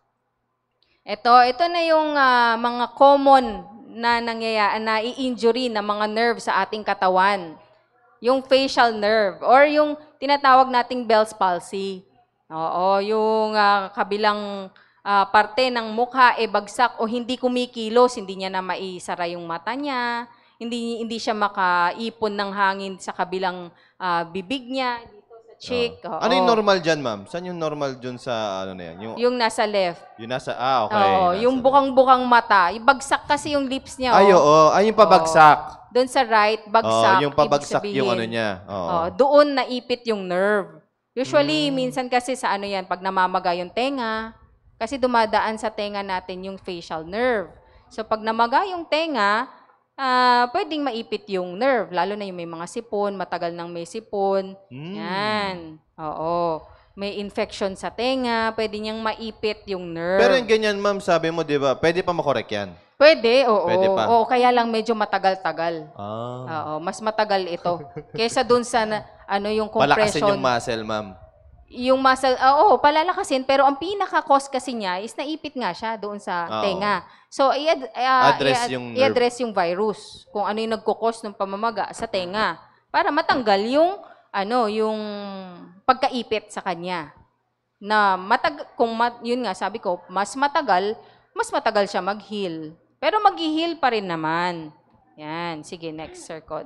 Ito, ito na yung ah, mga common na nangyayari, na i-injury na mga nerve sa ating katawan. Yung facial nerve or yung tinatawag nating Bell's palsy. Oo, yung ah, kabilang ah, parte ng mukha e bagsak o hindi kumikilos, hindi niya na maisara yung mata niya, hindi hindi siya makaipon ng hangin sa kabilang ah, bibig niya, dito sa cheek. Oo. Oo. Ano yung normal dyan, ma'am? Saan yung normal dyan sa, ano na yan? Yung, Yung nasa left. yung nasa, ah, okay. Oo, nasa- yung bukang-bukang mata. Ibagsak kasi yung lips niya. Ay, oh. oo. Ay, yung pabagsak. Doon sa right, bagsak. Oo, yung pabagsak ibig yung ano sabihin. niya. Oo. Oh, doon naipit yung nerve. Usually, Hmm. minsan kasi sa ano yan, pag namamaga yung tenga, kasi dumadaan sa tenga natin yung facial nerve. So, pag namaga yung tenga, ah, pwedeng maipit yung nerve, lalo na yung may mga sipon, matagal nang may sipon. Hmm. Yan. Oo. May infection sa tenga, pwede niyang maipit yung nerve. Pero yung ganyan, ma'am, sabi mo, di ba, pwede pa makorek yan? Pwede, oo. Pwede pa. Oo, kaya lang medyo matagal-tagal. Ah. Oo, mas matagal ito. Kaysa dun sa na- ano yung Palakasin compression. yung muscle, ma'am. Yung muscle, ah, oo, palalakasin, pero ang pinaka-cause kasi niya is naipit nga siya doon sa Oo. tenga. So, i-ad- ah, Address i-ad- yung nerve. i-address yung virus, kung ano yung nagkukos ng pamamaga sa tenga, para matanggal yung, ano, yung pagkaipit sa kanya. Na matag kung mat- yun nga, sabi ko, mas matagal, mas matagal siya mag-heal. Pero mag-heal pa rin naman. Yan, sige, next circle.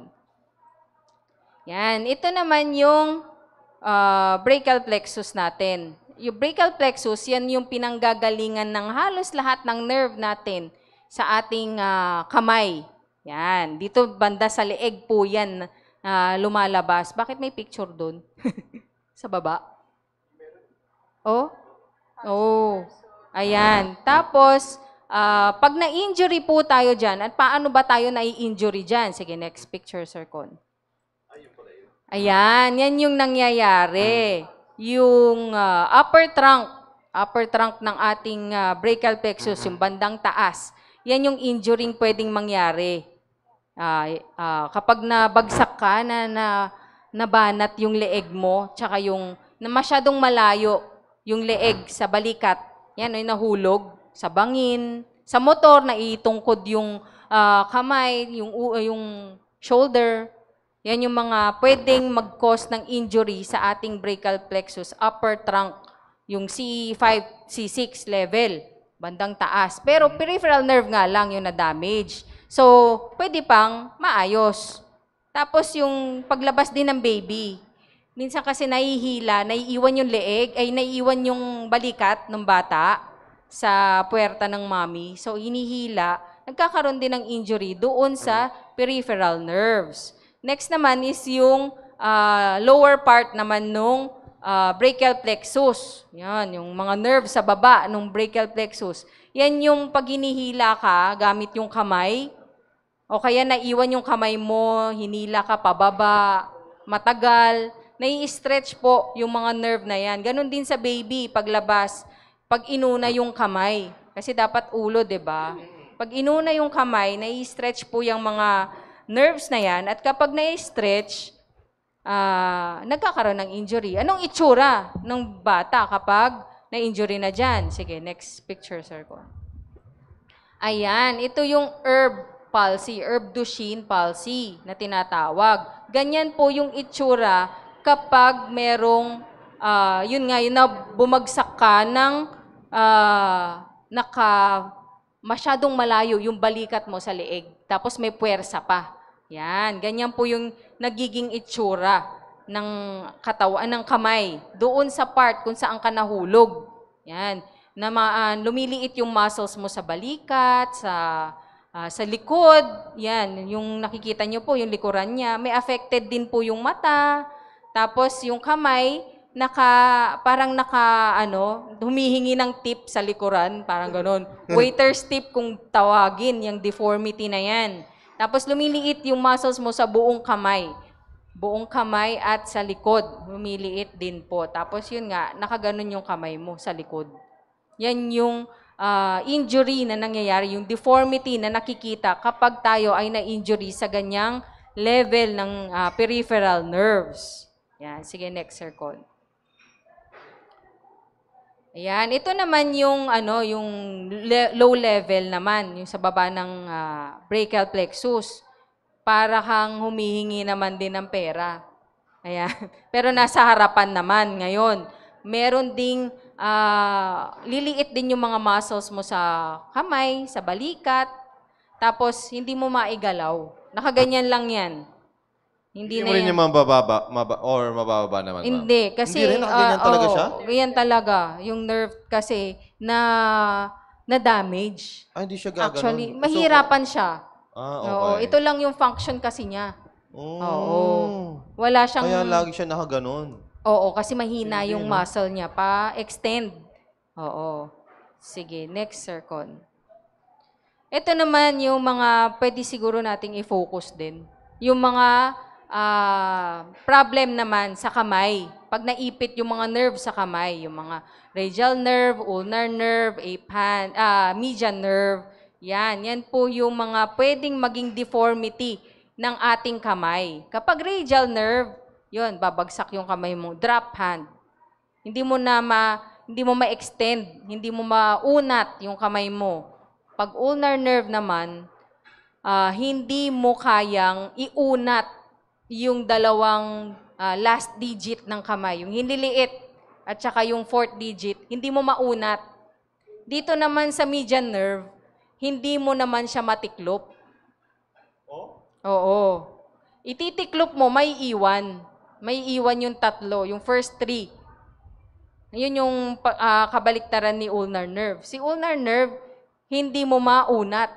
Yan, ito naman yung ah, brachial plexus natin. Yung brachial plexus, yan yung pinanggagalingan ng halos lahat ng nerve natin sa ating ah, kamay. Yan, dito banda sa leeg po yan na lumalabas. Bakit may picture doon? Sa baba? Oh? Oh. Ayan. Tapos, ah, pag na-injury po tayo dyan, at paano ba tayo na-injury dyan? Sige, next picture, Sir Con. Ayan, yan yung nangyayari. Yung ah, upper trunk, upper trunk ng ating ah, brachial plexus, yung bandang taas, yan yung injury pwedeng mangyari. Ah, ah, kapag nabagsak ka, na, na nabanat yung leeg mo, tsaka yung na masyadong malayo yung leeg sa balikat, yan ay nahulog sa bangin, sa motor, naitungkod yung ah, kamay, yung, u- yung shoulder. Yan yung mga pwedeng mag-cause ng injury sa ating brachial plexus, upper trunk yung C five, C six level, bandang taas. Pero peripheral nerve nga lang yung na-damage. So, pwede pang maayos. Tapos yung paglabas din ng baby, minsan kasi nahihila, naiiwan yung leeg, ay naiiwan yung balikat ng bata sa puwerta ng mommy. So, hinihila, nagkakaroon din ng injury doon sa peripheral nerves. Next naman is yung uh, lower part naman nung uh, brachial plexus. Yan, yung mga nerves sa baba ng brachial plexus. Yan yung pag hinihila ka, gamit yung kamay, o kaya naiwan yung kamay mo, hinila ka pababa, matagal, nai-stretch po yung mga nerve na yan. Ganon din sa baby, paglabas, pag inuna yung kamay. Kasi dapat ulo, di ba? Pag inuna yung kamay, nai-stretch po yung mga nerves na yan. At kapag nai-stretch, uh, nagkakaroon ng injury. Anong itsura ng bata kapag na-injury na dyan? Sige, next picture, sir ko. Ayan, ito yung herb palsy, herb Duchenne palsy na tinatawag. Ganyan po yung itsura kapag merong, uh, yun nga, yun na bumagsak ka ng uh, naka, masyadong malayo yung balikat mo sa leeg. Tapos may puwersa pa. Yan, ganyan po yung nagiging itsura ng katawan, ng kamay. Doon sa part kung saan ka nahulog. Yan, na uh, lumiliit yung muscles mo sa balikat, sa Uh, sa likod, yan, yung nakikita nyo po, yung likuran niya, may affected din po yung mata, tapos yung kamay, naka, parang naka, ano, humihingi ng tip sa likuran, parang ganon. Waiter's tip kung tawagin, yung deformity na yan. Tapos lumiliit yung muscles mo sa buong kamay. Buong kamay at sa likod, lumiliit din po. Tapos yun nga, nakaganon yung kamay mo sa likod. Yan yung Uh, injury na nangyayari, yung deformity na nakikita kapag tayo ay na-injury sa ganyang level ng uh, peripheral nerves. Yan, sige, next circle. Ayan, ito naman yung ano, yung le low level naman, yung sa baba ng uh, brachial plexus. Para kang humihingi naman din ng pera. Ayan. Pero nasa harapan naman ngayon. Meron ding Uh, liliit din yung mga muscles mo sa kamay, sa balikat, tapos hindi mo maigalaw. Nakaganyan lang yan. Hindi Hindi, mo na rin yan. yung mababa, maba, or mababa naman, ma'am? Hindi, kasi... Hindi rin, nakaganyan uh, talaga oh, siya? Ganyan talaga. Yung nerve kasi na na-damage. Ay, hindi siya gaganon. Actually, So, mahirapan siya. Ah, okay. Oo, ito lang yung function kasi niya. Oh. Oo. Wala siyang... Kaya lagi siya nakaganon. Oo, kasi mahina Hindi, yung no? muscle niya pa extend. Oo. Sige, next circle. Ito naman yung mga pwede siguro nating i-focus din. Yung mga uh, problem naman sa kamay. Pag naipit yung mga nerve sa kamay, yung mga radial nerve, ulnar nerve, apan, uh, median nerve, yan. Yan po yung mga pwedeng maging deformity ng ating kamay. Kapag radial nerve, yun, babagsak yung kamay mo. Drop hand. Hindi mo na ma, hindi mo ma-extend, hindi mo maunat yung kamay mo. Pag ulnar nerve naman, uh, hindi mo kayang iunat yung dalawang uh, last digit ng kamay. Yung hiniliit at saka yung fourth digit, hindi mo maunat. Dito naman sa median nerve, hindi mo naman siya matiklop. Oh? Oo. Ititiklop mo, may iwan. May iwan yung tatlo, yung first three. Yun yung uh, kabaliktaran ni ulnar nerve. Si ulnar nerve, hindi mo maunat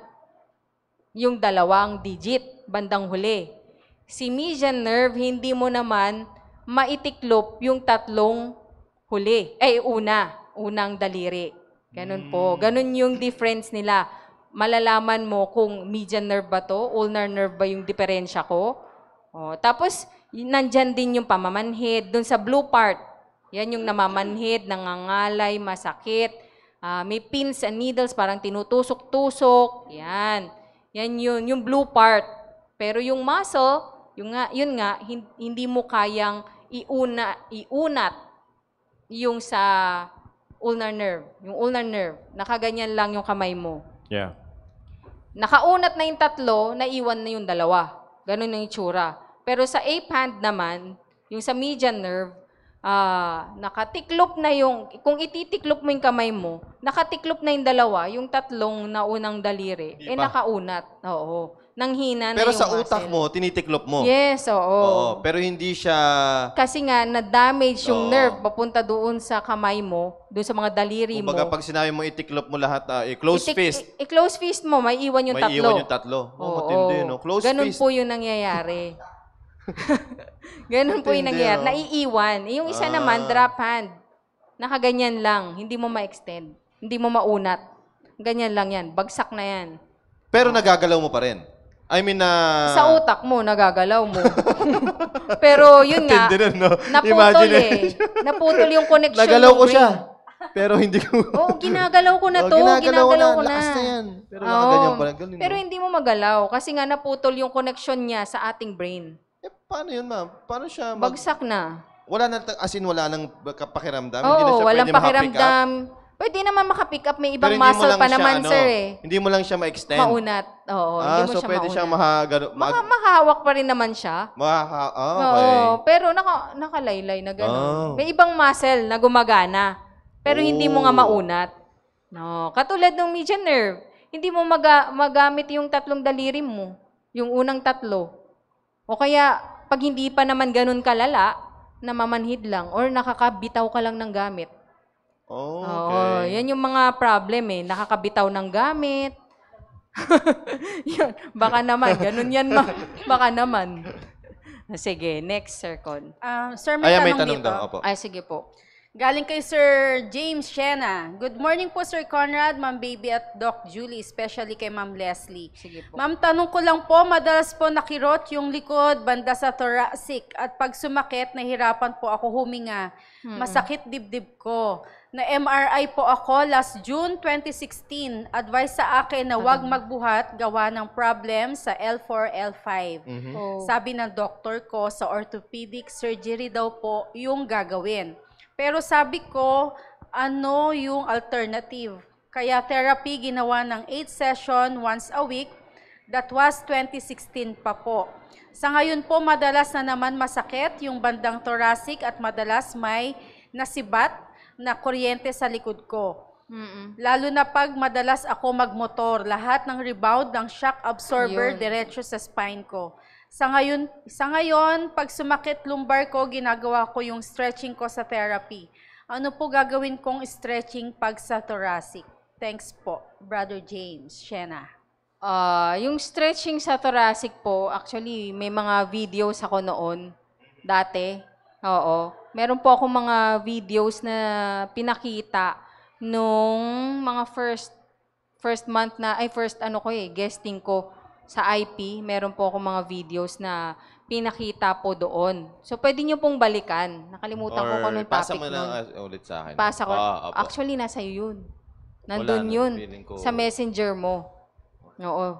yung dalawang digit, bandang huli. Si median nerve, hindi mo naman maitiklop yung tatlong huli. Ay, una. Unang daliri. Ganun po. Ganun yung difference nila. Malalaman mo kung median nerve ba to, ulnar nerve ba yung diferensya ko. O, tapos, nandyan din yung pamamanhid, dun sa blue part. Yan yung namamanhid, nangangalay, masakit. Uh, may pins and needles, parang tinutusok-tusok. Yan. Yan yun, yung blue part. Pero yung muscle, yung nga, yun nga, hindi mo kayang iuna, iunat yung sa ulnar nerve. Yung ulnar nerve, nakaganyan lang yung kamay mo. Yeah. Nakaunat na yung tatlo, naiwan na yung dalawa. Ganun yung itsura. Pero sa ape hand naman, yung sa median nerve, ah, nakatiklop na yung, kung ititiklop mo yung kamay mo, nakatiklop na yung dalawa, yung tatlong naunang daliri, Di eh pa. nakaunat. Oo. Nanghina na Pero yung sa utak muscle. mo, tinitiklop mo. Yes, oo. Oo, pero hindi siya... Kasi nga, na-damage yung Oo. nerve papunta doon sa kamay mo, doon sa mga daliri mo. Kumbaga, pag sinabi mo itiklop mo lahat, ah, i-close Itik- fist, i- I-close fist mo, may iwan yung may tatlo. iwan yung tatlo. Oh, Oo. matindi, no? Close Ganun fist. po yung nangyayari. Ganun po yung Matindi, nangyayari. no? Naiiwan. Yung isa Ah. naman, drop hand. Nakaganyan lang. Hindi mo ma-extend. Hindi mo maunat. Ganyan lang yan. Bagsak na yan. Pero nagagalaw mo pa rin. I mean, na... Sa utak mo, nagagalaw mo. Pero yun nga, Matindi nun, no? naputol Imagine eh. Naputol yung connection Nagalaw ng ko brain. siya. Pero hindi ko... Oo, ginagalaw ko na Oh, to. ginagalaw ko ginagalaw na. ko na. Lakas na yan. Pero Oo. nakaganyan pa rin. Galing, Pero no? hindi mo magalaw kasi nga naputol yung connection niya sa ating brain. Eh, paano yun, ma'am? Paano siya mag... Bagsak na. Wala na, as in, wala nang pakiramdam? hindi na Oo, siya walang pwede makapick up? pakiramdam. Pwede naman makapick up. May ibang Pero hindi mo muscle lang pa siya, naman, ano, sir eh. Hindi mo lang siya ma-extend? Maunat. Oo, hindi Ah, mo so siya pwede maunat. siyang mahagano... Maka, Mag, makahawak pa rin naman siya. maka, ah, okay. Oo, pero naka, nakalaylay na gano'n. Oh. May ibang muscle na gumagana. Pero hindi mo nga Oh. maunat. No, katulad ng median nerve. Hindi mo maga, magamit yung tatlong daliri mo. Yung unang tatlo. O kaya, pag hindi pa naman ganun kalala, namamanhid lang or nakakabitaw ka lang ng gamit. Oh, Oo, okay. yan yung mga problem eh. Nakakabitaw ng gamit. Yan, baka naman, ganun yan ma. Baka naman. Sige, next, Sir Con. Ah, sir, may Ayan, may tanong, tanong dito. daw. Opo. Ay, sige po. Galing kay Sir James Shena. Good morning po, Sir Conrad, Ma'am Baby at Doc Julie, especially kay Ma'am Leslie. Sige po. Ma'am, tanong ko lang po, madalas po nakirot yung likod, banda sa thoracic, at pag sumakit, nahirapan po ako huminga. Masakit dibdib ko. Na M R I po ako last June twenty sixteen. Advice sa akin na huwag magbuhat gawa ng problem sa L four, L five. Mhm. Oh. Sabi ng doktor ko sa orthopedic surgery daw po yung gagawin. Pero sabi ko, ano yung alternative? Kaya therapy ginawa ng eight session once a week. That was twenty sixteen pa po. Sa ngayon po, madalas na naman masakit yung bandang thoracic at madalas may nasibat na kuryente sa likod ko. Mm-mm. Lalo na pag madalas ako magmotor, lahat ng rebound ng shock absorber Yun. diretso sa spine ko. Sa ngayon, sa ngayon, pag sumakit lumbar ko, ginagawa ko yung stretching ko sa therapy. Ano po gagawin kong stretching pag sa thoracic? Thanks po, Brother James, Shena. Ah, yung stretching sa thoracic po, actually, may mga videos ako noon, dati. Oo. Meron po ako mga videos na pinakita nung mga first first month na, ay first ano ko eh, guesting ko sa I P. Meron po ako mga videos na pinakita po doon. So, pwede nyo pong balikan. Nakalimutan ko kung anong pasa topic mo nun. na ah, ulit sa akin. Pasa ko. Ah, opo. Actually, nasa iyo yun. Nandun na, yun. feeling ko- Sa messenger mo. Oo.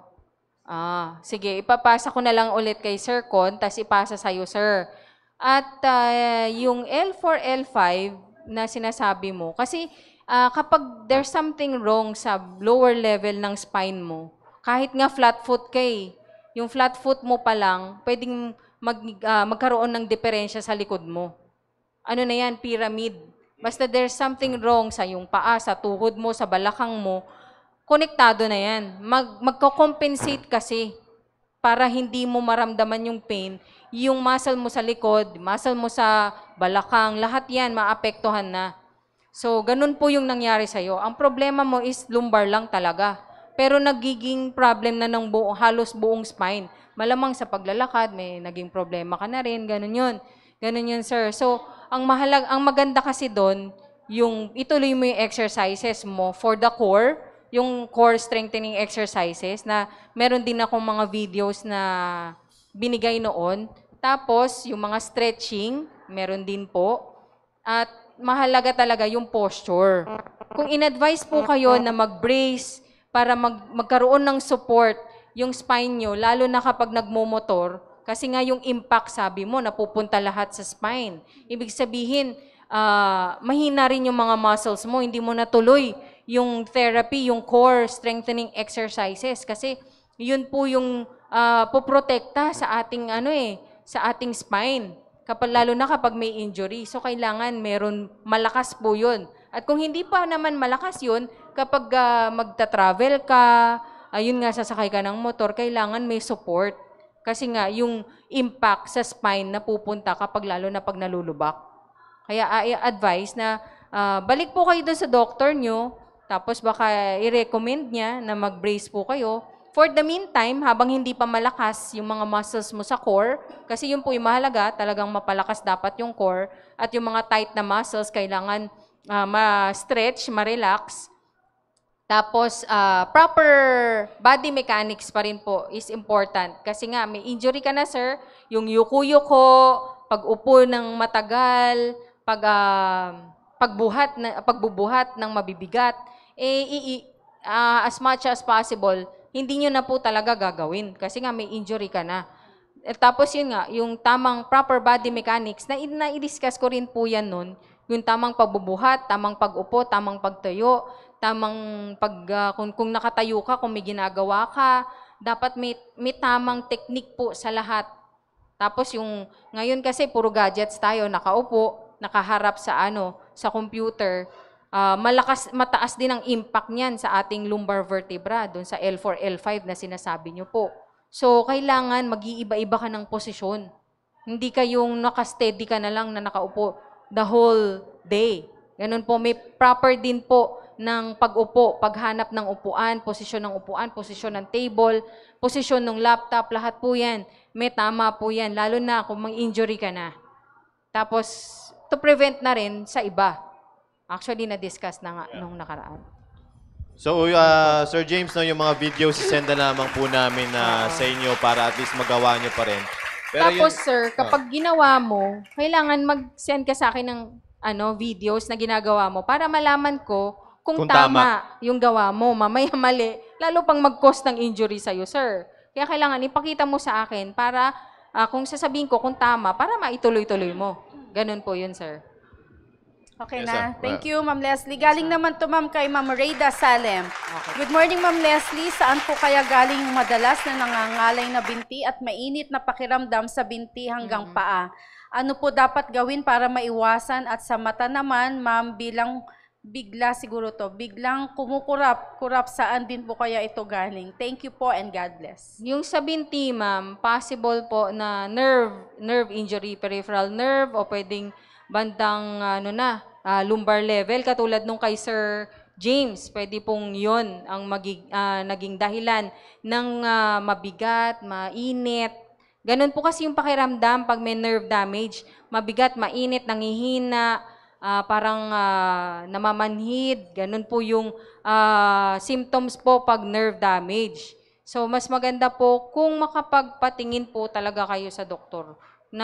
Ah, sige. Ipapasa ko na lang ulit kay Sir Con, tapos ipasa sa'yo, Sir. At ah, yung L four, L five na sinasabi mo, kasi ah, kapag there's something wrong sa lower level ng spine mo, kahit nga flat foot ka eh, yung flat foot mo pa lang, pwedeng mag, ah, magkaroon ng diferensya sa likod mo. Ano na yan, pyramid. Basta there's something wrong sa yung paa, sa tuhod mo, sa balakang mo, konektado na yan. Mag, magko-compensate kasi para hindi mo maramdaman yung pain, yung muscle mo sa likod, muscle mo sa balakang, lahat yan maapektuhan na. So, ganun po yung nangyari sa'yo. Ang problema mo is lumbar lang talaga. Pero nagiging problem na ng buong, halos buong spine. Malamang sa paglalakad, may naging problema ka na rin, ganun yun. Ganun yun, sir. So, ang mahalag, ang maganda kasi doon, yung ituloy mo yung exercises mo for the core, yung core strengthening exercises na meron din akong mga videos na binigay noon. Tapos, yung mga stretching, meron din po. At mahalaga talaga yung posture. Kung in-advise po kayo na mag-brace para mag magkaroon ng support yung spine nyo, lalo na kapag nagmumotor, kasi nga yung impact, sabi mo, napupunta lahat sa spine. Ibig sabihin, uh, mahina rin yung mga muscles mo, hindi mo natuloy yung therapy, yung core strengthening exercises, kasi yun po yung uh, poprotekta sa ating ano eh, sa ating spine. Kapag, lalo na kapag may injury. So, kailangan meron malakas po yun. At kung hindi pa naman malakas yun, kapag uh, magta-travel ka, ayun nga, sasakay ka ng motor, kailangan may support. Kasi nga, yung impact sa spine na pupunta kapag lalo na pag nalulubak. Kaya I advise na uh, balik po kayo doon sa doctor nyo, tapos baka i-recommend niya na mag-brace po kayo. For the meantime, habang hindi pa malakas yung mga muscles mo sa core, kasi yun po yung mahalaga, talagang mapalakas dapat yung core, at yung mga tight na muscles, kailangan uh, ma-stretch, ma-relax. Tapos, uh, proper body mechanics pa rin po is important. Kasi nga, may injury ka na, sir, yung yuko-yuko, pag-upo ng matagal, pag, uh, pagbuhat na, pagbubuhat ng mabibigat, eh, i, i, uh, as much as possible, hindi nyo na po talaga gagawin kasi nga may injury ka na. At tapos yun nga, yung tamang proper body mechanics, na, na i-discuss ko rin po yan nun, yung tamang pagbubuhat, tamang pag-upo, tamang pagtayo, tamang pag, uh, kung, kung nakatayo ka, kung may ginagawa ka, dapat may, may tamang technique po sa lahat. Tapos yung, ngayon kasi puro gadgets tayo, nakaupo, nakaharap sa ano, sa computer, Uh, malakas, mataas din ang impact niyan sa ating lumbar vertebra, doon sa L four, L five na sinasabi nyo po. So, kailangan mag-iiba-iba ka ng posisyon. Hindi kayong nakasteady ka na lang na nakaupo the whole day. Ganun po, may proper din po ng pag-upo, paghanap ng upuan, posisyon ng upuan, posisyon ng table, posisyon ng laptop, lahat po yan. May tama po yan, lalo na kung mang-injury ka na. Tapos, to prevent na rin sa iba. Actually, na-discuss na nga nung nakaraan. So, uh, Sir James, no, yung mga videos, sisend na naman po namin na uh, sa inyo para at least magawa nyo pa rin. Pero tapos, yun, sir, kapag ginawa mo, kailangan mag-send ka sa akin ng ano, videos na ginagawa mo para malaman ko kung, Kung tama, tama. yung gawa mo. Mamaya mali, lalo pang mag-cause ng injury sa'yo, sir. Kaya kailangan ipakita mo sa akin para uh, kung sasabihin ko kung tama, para maituloy-tuloy mo. Ganun po yun, sir. Okay Yes, na. sir. Thank you, Ma'am Leslie. Galing naman to, Ma'am, kay Ma'am Reyda Salem. Okay. Good morning, Ma'am Leslie. Saan po kaya galing yung madalas na nangangalay na binti at mainit na pakiramdam sa binti hanggang Mm. paa? Ano po dapat gawin para maiwasan? At sa mata naman, Ma'am, bilang bigla siguro to, biglang kumukurap, kurap, saan din po kaya ito galing? Thank you po and God bless. Yung sa binti, ma'am, possible po na nerve, nerve injury, peripheral nerve, o pwedeng bandang ano na, uh, lumbar level, katulad nung kay Sir James. Pwede pong yon ang magig, uh, naging dahilan ng uh, mabigat, mainit. Ganun po kasi yung pakiramdam pag may nerve damage. Mabigat, mainit, nangihina, uh, parang uh, namamanhid. Ganun po yung uh, symptoms po pag nerve damage. So, mas maganda po kung makapagpatingin po talaga kayo sa doktor na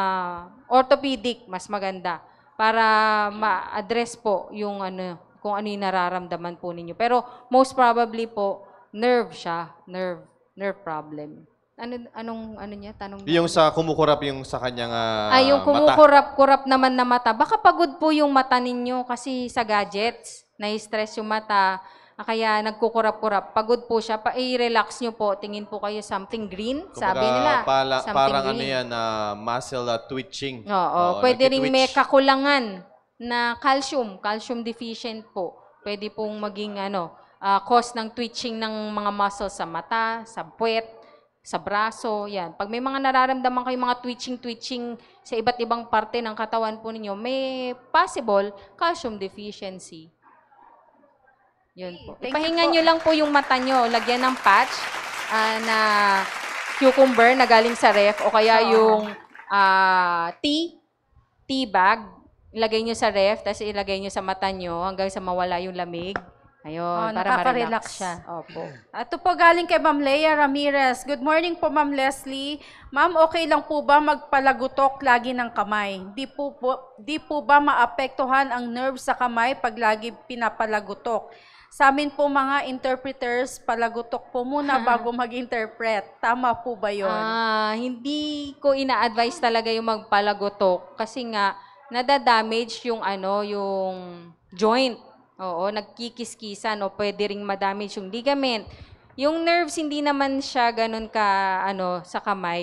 orthopedic, mas maganda para ma-address po yung ano, kung ano yung nararamdaman po ninyo. Pero most probably po, nerve siya, nerve, nerve problem. Ano, anong, ano niya? Tanong niya? yung sa kumukurap yung sa kanyang uh, Ay, yung mata. kumukurap-kurap naman na mata. Baka pagod po yung mata ninyo kasi sa gadgets, na-stress yung mata. Kaya nagkukurap-kurap. Pagod po siya. Pa-i-relax nyo po. Tingin po kayo something green. Kumbaga, Sabi nila. pala, something parang green. ano yan, uh, muscle uh, twitching. Oo. Oo, Pwede rin may nagtitwitch. kakulangan na calcium. Calcium deficient po. Pwede pong maging ano, uh, cause ng twitching ng mga muscles sa mata, sa puwet, sa braso. Yan. Pag may mga nararamdaman kayo mga twitching-twitching sa iba't ibang parte ng katawan po ninyo, may possible calcium deficiency. Yun po. Thank you Ipahinga po. nyo lang po yung mata nyo. Lagyan ng patch ah, na cucumber na galing sa ref o kaya Oo. yung ah, tea, tea bag. Ilagay nyo sa ref, tapos ilagay nyo sa mata nyo hanggang sa mawala yung lamig. Ayun, Oh, para nakaka-relax ma-relax siya. Opo. Ito po galing kay Ma'am Leia Ramirez. Good morning po, Ma'am Leslie. Ma'am, okay lang po ba magpalagutok lagi ng kamay? Di po, po, di po ba maapektuhan ang nerve sa kamay pag lagi pinapalagutok? Sa amin po mga interpreters, palagutok po muna bago mag-interpret. Tama po ba yun? Ah, hindi ko ina-advise talaga yung magpalagotok kasi nga nadadamage yung ano, yung joint. Oo, nagkikiskisan o pwede ring madamage yung ligament. Yung nerves hindi naman siya ganun ka ano sa kamay,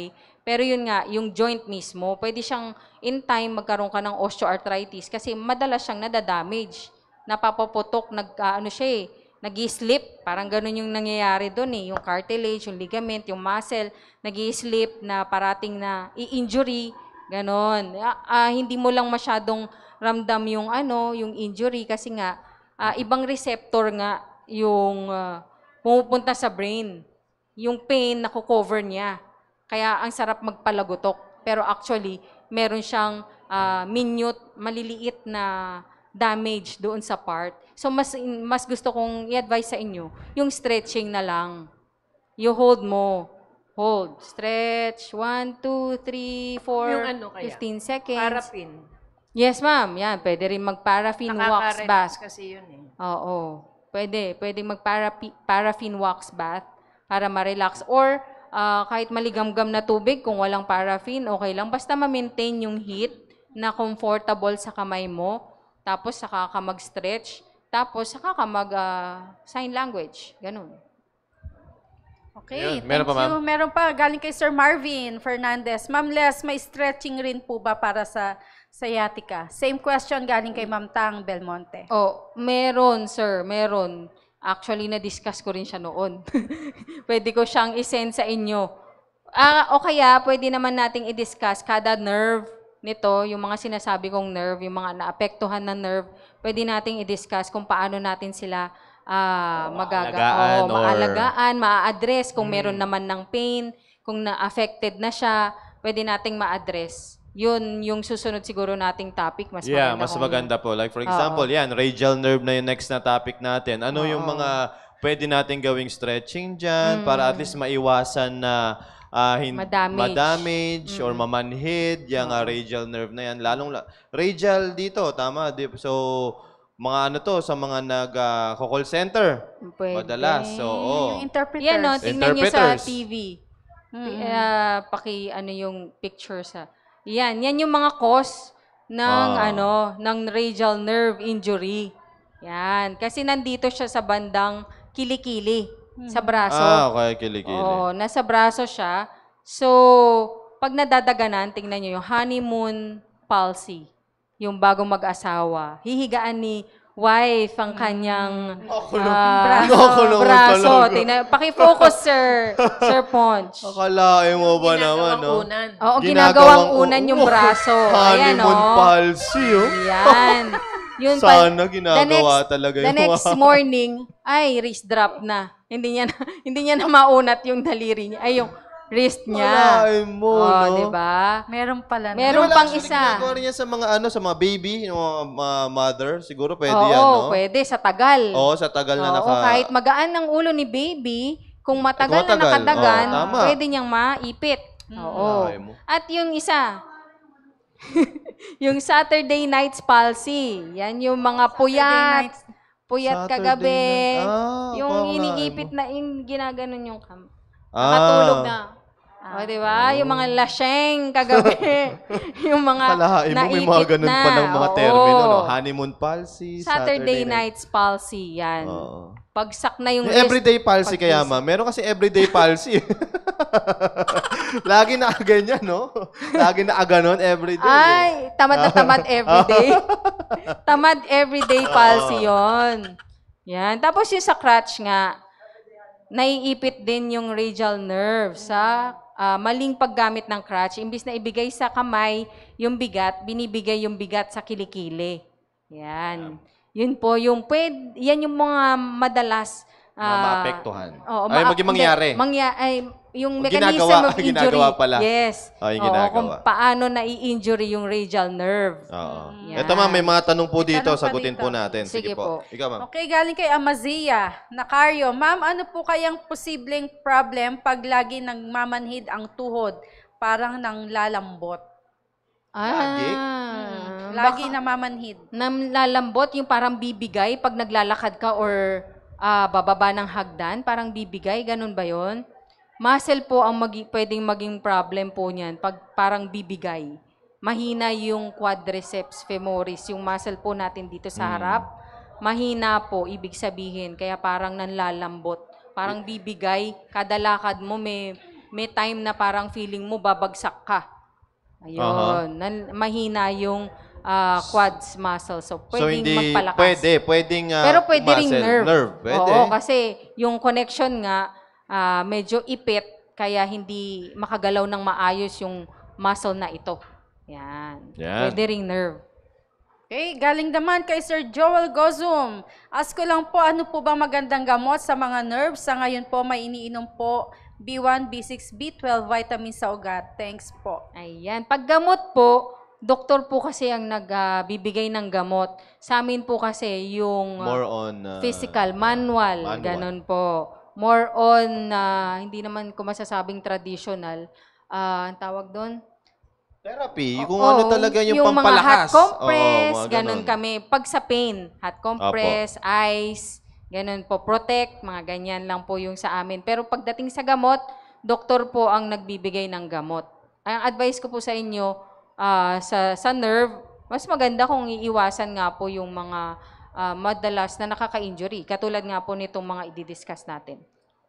Pero yun nga, yung joint mismo, pwede siyang in time magkaroon ka ng osteoarthritis kasi madalas siyang nadadamage. Napapaputok, nag, ah, ano siya eh, nag-slip. Parang ganun yung nangyayari doon eh. Yung cartilage, yung ligament, yung muscle, nag-slip na parating na i-injury. Ganon. Ah, ah, hindi mo lang masyadong ramdam yung ano, yung injury kasi nga, ah, ibang receptor nga yung ah, pumupunta sa brain. Yung pain, nakukover niya. Kaya ang sarap magpalagotok. Pero actually, meron siyang ah, minute, maliliit na damage doon sa part. So, mas, mas gusto kong i-advise sa inyo, yung stretching na lang. You hold mo. Hold. Stretch. one, two, three, four, Yung ano kaya? fifteen seconds. Parapin. Yes, ma'am. Yan. Pwede rin mag-paraffin wax Nakaka-relax bath. kasi yun eh. Oo. Pwede. Pwede mag-paraffin wax bath para ma-relax. Or, ah, kahit maligamgam na tubig, kung walang paraffin, okay lang. Basta ma-maintain yung heat na comfortable sa kamay mo. Tapos, saka ka mag-stretch. Tapos, saka ka mag-sign language. Ganun. Okay, Ayun, meron thank pa, you. ma'am? Meron pa, galing kay Sir Marvin Fernandez. Ma'am Les, may stretching rin po ba para sa sciatica? Same question galing kay Ma'am Tang Belmonte. Oh, meron, sir. Meron. Actually, na-discuss ko rin siya noon. Pwede ko siyang isend sa inyo. Ah, o kaya, pwede naman nating i-discuss kada nerve nito, yung mga sinasabi kong nerve, yung mga naapektuhan na nerve, pwede nating i-discuss kung paano natin sila ah, magaga alagaan oh, or- maalagaan, maa-address kung meron naman ng pain, kung na-affected na siya, pwede nating ma-address. Yun yung susunod siguro nating topic. Mas Yeah, maganda mas kung- maganda po. Like for example, yan, radial nerve na yung next na topic natin. Ano yung mga pwede nating gawing stretching dyan para at least maiwasan na ah, hin- Madamage. madamage or mamanhid, yung ah, radial nerve na yan. Lalong la- radial dito, tama. Di- So, mga ano to, sa mga nag-call center. Pwede. Madalas. So, oo. Yung interpreters. Yan, no, tingnan nyo sa Interpreters. T V. Ah, paki, ano yung picture sa... Yan, yan yung mga cause ng, Ah. ano, ng radial nerve injury. Yan. Kasi nandito siya sa bandang kilikili, sa braso. Ah, okay, kilikili. Oo, nasa braso siya. So, pag nadadaganan, tingnan nyo yung honeymoon palsy. Yung bagong mag-asawa. Hihigaan ni wife ang kanyang ah, Nakulong braso. talaga. Tingnan, paki-focus, sir. Sir Ponch. Akalain mo ba naman, Ginagawang no? unan. Oo, Ginagawang ginagawang unan u- yung braso. Ayan, Honeymoon oh. palsy, oh. Yan. Yun pa- Sana ginagawa the next, talaga The yung next mga- morning, ay, wrist drop na. Hindi niya na, hindi niya na maunat yung daliri niya. Ay, yung wrist niya. Akalain mo, Oh, no? di ba? Meron pala. na. Meron Di ba, pang actually, isa. Ginagawa rin yan sa mga ano, sa mga baby, yung mga, mga mother. Siguro pwede Oo, yan, no? pwede. Sa tagal. Oo, sa tagal na Oo, naka... kahit magaan ng ulo ni baby, kung matagal, Kung matagal, na nakadagan, oo, tama. pwede niyang maipit. Oo. Ay mo. At yung isa, yung Saturday night's palsy. Yan yung mga puyat. nights. Puyat Saturday kagabi. night. Ah, yung akalain iniipit mo. na, yung ginaganon yung kam. Ah. Nakatulog na. O, di ba? Yung mga lasyeng kagabi. yung mga Akalain mo, may mga naipit ganun na. pa ng mga Oo. termino, no? Honeymoon palsy, Saturday, night's palsy. Yan. Oo. Pagsak na yung Yung everyday palsy pag- kaya, ma'am. Meron kasi everyday palsy. Lagi na ganyan, no? Lagi na ganon everyday. eh. Ay, tamad na tamad everyday. tamad everyday palsy yon. Yan. Tapos yung sa crutch nga, naiipit din yung radial nerve sa ah, maling paggamit ng crutch. Imbis na ibigay sa kamay yung bigat, binibigay yung bigat sa kilikili. Yan. Yun po, yung pwed, yan yung mga madalas Mga ah, maapektuhan. Oo, Ay, ma- maging mangyari. hindi, mangya- ay, yung O, mechanism ginagawa- of injury. ginagawa pala. Yes. Oh, yung Oo, ginagawa. kung paano nai-injury yung radial nerve. Oo. Yan. Ito, ma'am, may mga tanong po dito. tanong pa Sagutin dito. po natin. Sige Sige, po. po. Ikaw, ma'am. Okay, galing kay Amazia. Nakaryo, ma'am, ano po kayang posibleng problem pag lagi nagmamanhid ang tuhod? Parang nang lalambot. Lagi? Ah, Lagi baka- namamanhid. namlalambot yung parang bibigay pag naglalakad ka or ah, bababa ng hagdan, parang bibigay, ganun ba yon? Muscle po ang magi, pwedeng maging problem po niyan pag parang bibigay. Mahina yung quadriceps femoris, yung muscle po natin dito sa harap. Mahina po, ibig sabihin, kaya parang nanlalambot. Parang bibigay, kada lakad mo may may time na parang feeling mo babagsak ka. Ayun, nan- mahina yung ah, quads muscle. So, So, pwedeng hindi, magpalakas. pwede, pwedeng ah, Pero pwede ring muscle. nerve. Nerve, pwede. Oo, kasi yung connection nga, ah, medyo ipit, kaya hindi makagalaw ng maayos yung muscle na ito. Yan. Yan. Pwede ring nerve. Okay, galing naman kay Sir Joel Gozum. Ask ko lang po, ano po ba magandang gamot sa mga nerves? Sa ngayon po, may iniinom po B one, B six, B twelve, vitamin sa ugat. Thanks po. Ayan. Pag gamot po, doktor po kasi ang nagbibigay ng gamot. Sa amin po kasi yung uh, More on... ah, physical, manual, manual. ganun po. More on, uh, hindi naman ko masasabing traditional. Ah, ang tawag doon? Therapy. Kung Oo, ano talaga yung, mga pampalakas. hot compress, Oo, mga ganun kami. Pag sa pain, hot compress, ice, ganun po. Protect, mga ganyan lang po yung sa amin. Pero pagdating sa gamot, doktor po ang nagbibigay ng gamot. Ang advice ko po sa inyo, ah, sa, sa nerve, mas maganda kung iiwasan nga po yung mga ah, madalas na nakaka-injury. Katulad nga po nitong mga i-discuss natin.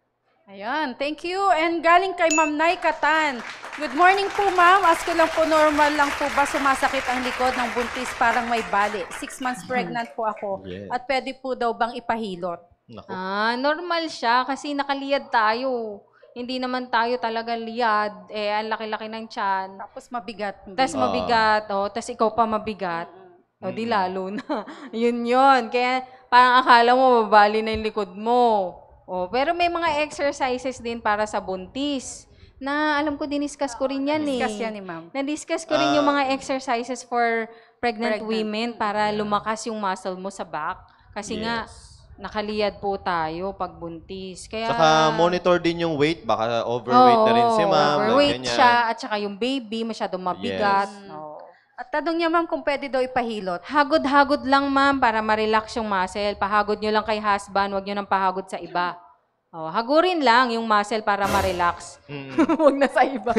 Ayan, thank you. And galing kay Ma'am Nay Katan. Good morning po, ma'am. Ask ko lang po, normal lang po ba sumasakit ang likod ng buntis parang may bali? Six months pregnant po ako. Yes. At pwede po daw bang ipahilot? Naku. Ah, normal siya kasi nakaliyad tayo. Hindi naman tayo talaga liyad. Eh, ang laki-laki ng tiyan. Tapos mabigat. Tas Ah. mabigat, oh, tas ikaw pa mabigat. O di lalo na. Yun yun. Kaya parang akala mo babali na yung likod mo. Oh, pero may mga exercises din para sa buntis. Na alam ko, diniscuss ko rin yan eh. Discuss yan ni ma'am. Na-discuss ko rin yung Ah. mga exercises for pregnant, Pregnant. women para lumakas yung muscle mo sa back. Kasi nga, nakaliyad po tayo pag buntis. Kaya, Saka monitor din yung weight. Baka overweight na rin si Oo, ma'am. overweight ganyan. siya at saka yung baby masyadong mabigat. Yes. Oo. At tanong niya, ma'am, kung pwede daw ipahilot. Hagod-hagod lang, ma'am, para ma-relax yung muscle. Pahagod nyo lang kay husband, wag nyo nang pahagod sa iba. Oh, hagurin lang yung muscle para ma-relax. Mm. Huwag na sa iba.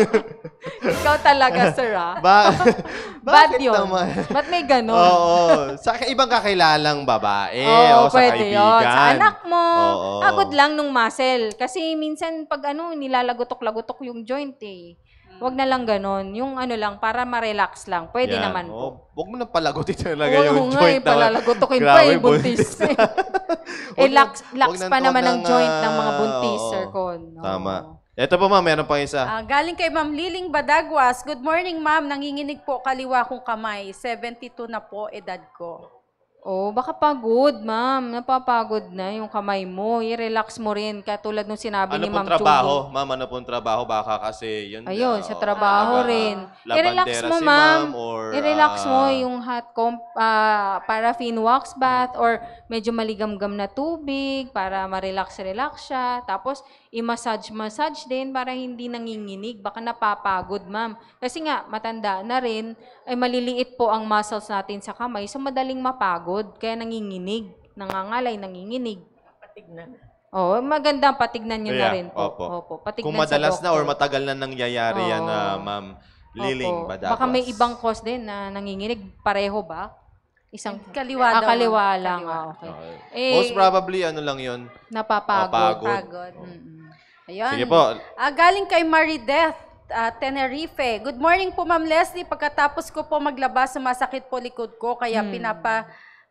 Ikaw talaga, sir, ah. Ba Bad bakit yun. naman? Ba't may ganun? Oo. Sa ibang kakilalang babae Oo, o sa pwede kaibigan. yun. Sa anak mo, Oo. hagod lang nung muscle. Kasi minsan pag ano, nilalagotok-lagotok yung joint eh. Huwag na lang ganun. Yung ano lang, para ma-relax lang. Pwede Yan. naman Oo. po. Huwag mo nang palagutin talaga Oo yung nga joint eh, palalagotokin pa Grabe, eh, buntis. eh, Huwag na- lax, lax huwag nang- pa naman huwag ang nang, joint ng ah, mga buntis, oo. Sir Con. Oo. Tama. Ito po ma'am, meron pang isa. Ah, galing kay Ma'am Liling Badagwas. Good morning, ma'am. Nanginginig po kaliwa kong kamay. seventy-two na po edad ko. Oh, baka pagod, ma'am. Napapagod na yung kamay mo. I-relax mo rin. Katulad nung sinabi Ano ni pong Ma'am trabaho? Chuli. Ma'am, ano pong trabaho? Baka kasi yun. Ayun, ah, sa trabaho ah, rin. labandera I-relax mo, si ma'am. or, I-relax ah, mo yung hot comp, ah, paraffin wax bath or medyo maligamgam na tubig para ma-relax-relax siya. Tapos, i-massage-massage din para hindi nanginginig. Baka napapagod, ma'am. Kasi nga, matanda na rin, ay maliliit po ang muscles natin sa kamay, so madaling mapagod. Kaya nanginginig. Nangangalay, nanginginig. Patignan. Oo, maganda patignan nyo na Yeah, rin po. opo. Opo, patignan Kung madalas sa na or doktor. matagal na nangyayari yan Oo. na ma'am Liling Opo. Badagwas. Baka may ibang cause din na nanginginig. Pareho ba? Isang Kaliwa ah, daw, kaliwa ma'am. lang. Kaliwa. Ah, okay. Okay. Eh, Most probably, ano lang yun. napapagod. Mapagod. Pagod. Mm-mm. Ayun. Sige po. Ah, galing kay Marideth, ah, Tenerife. Good morning po, Ma'am Leslie. Pagkatapos ko po maglabas, sumasakit po likod ko. Kaya Hmm. pinapa,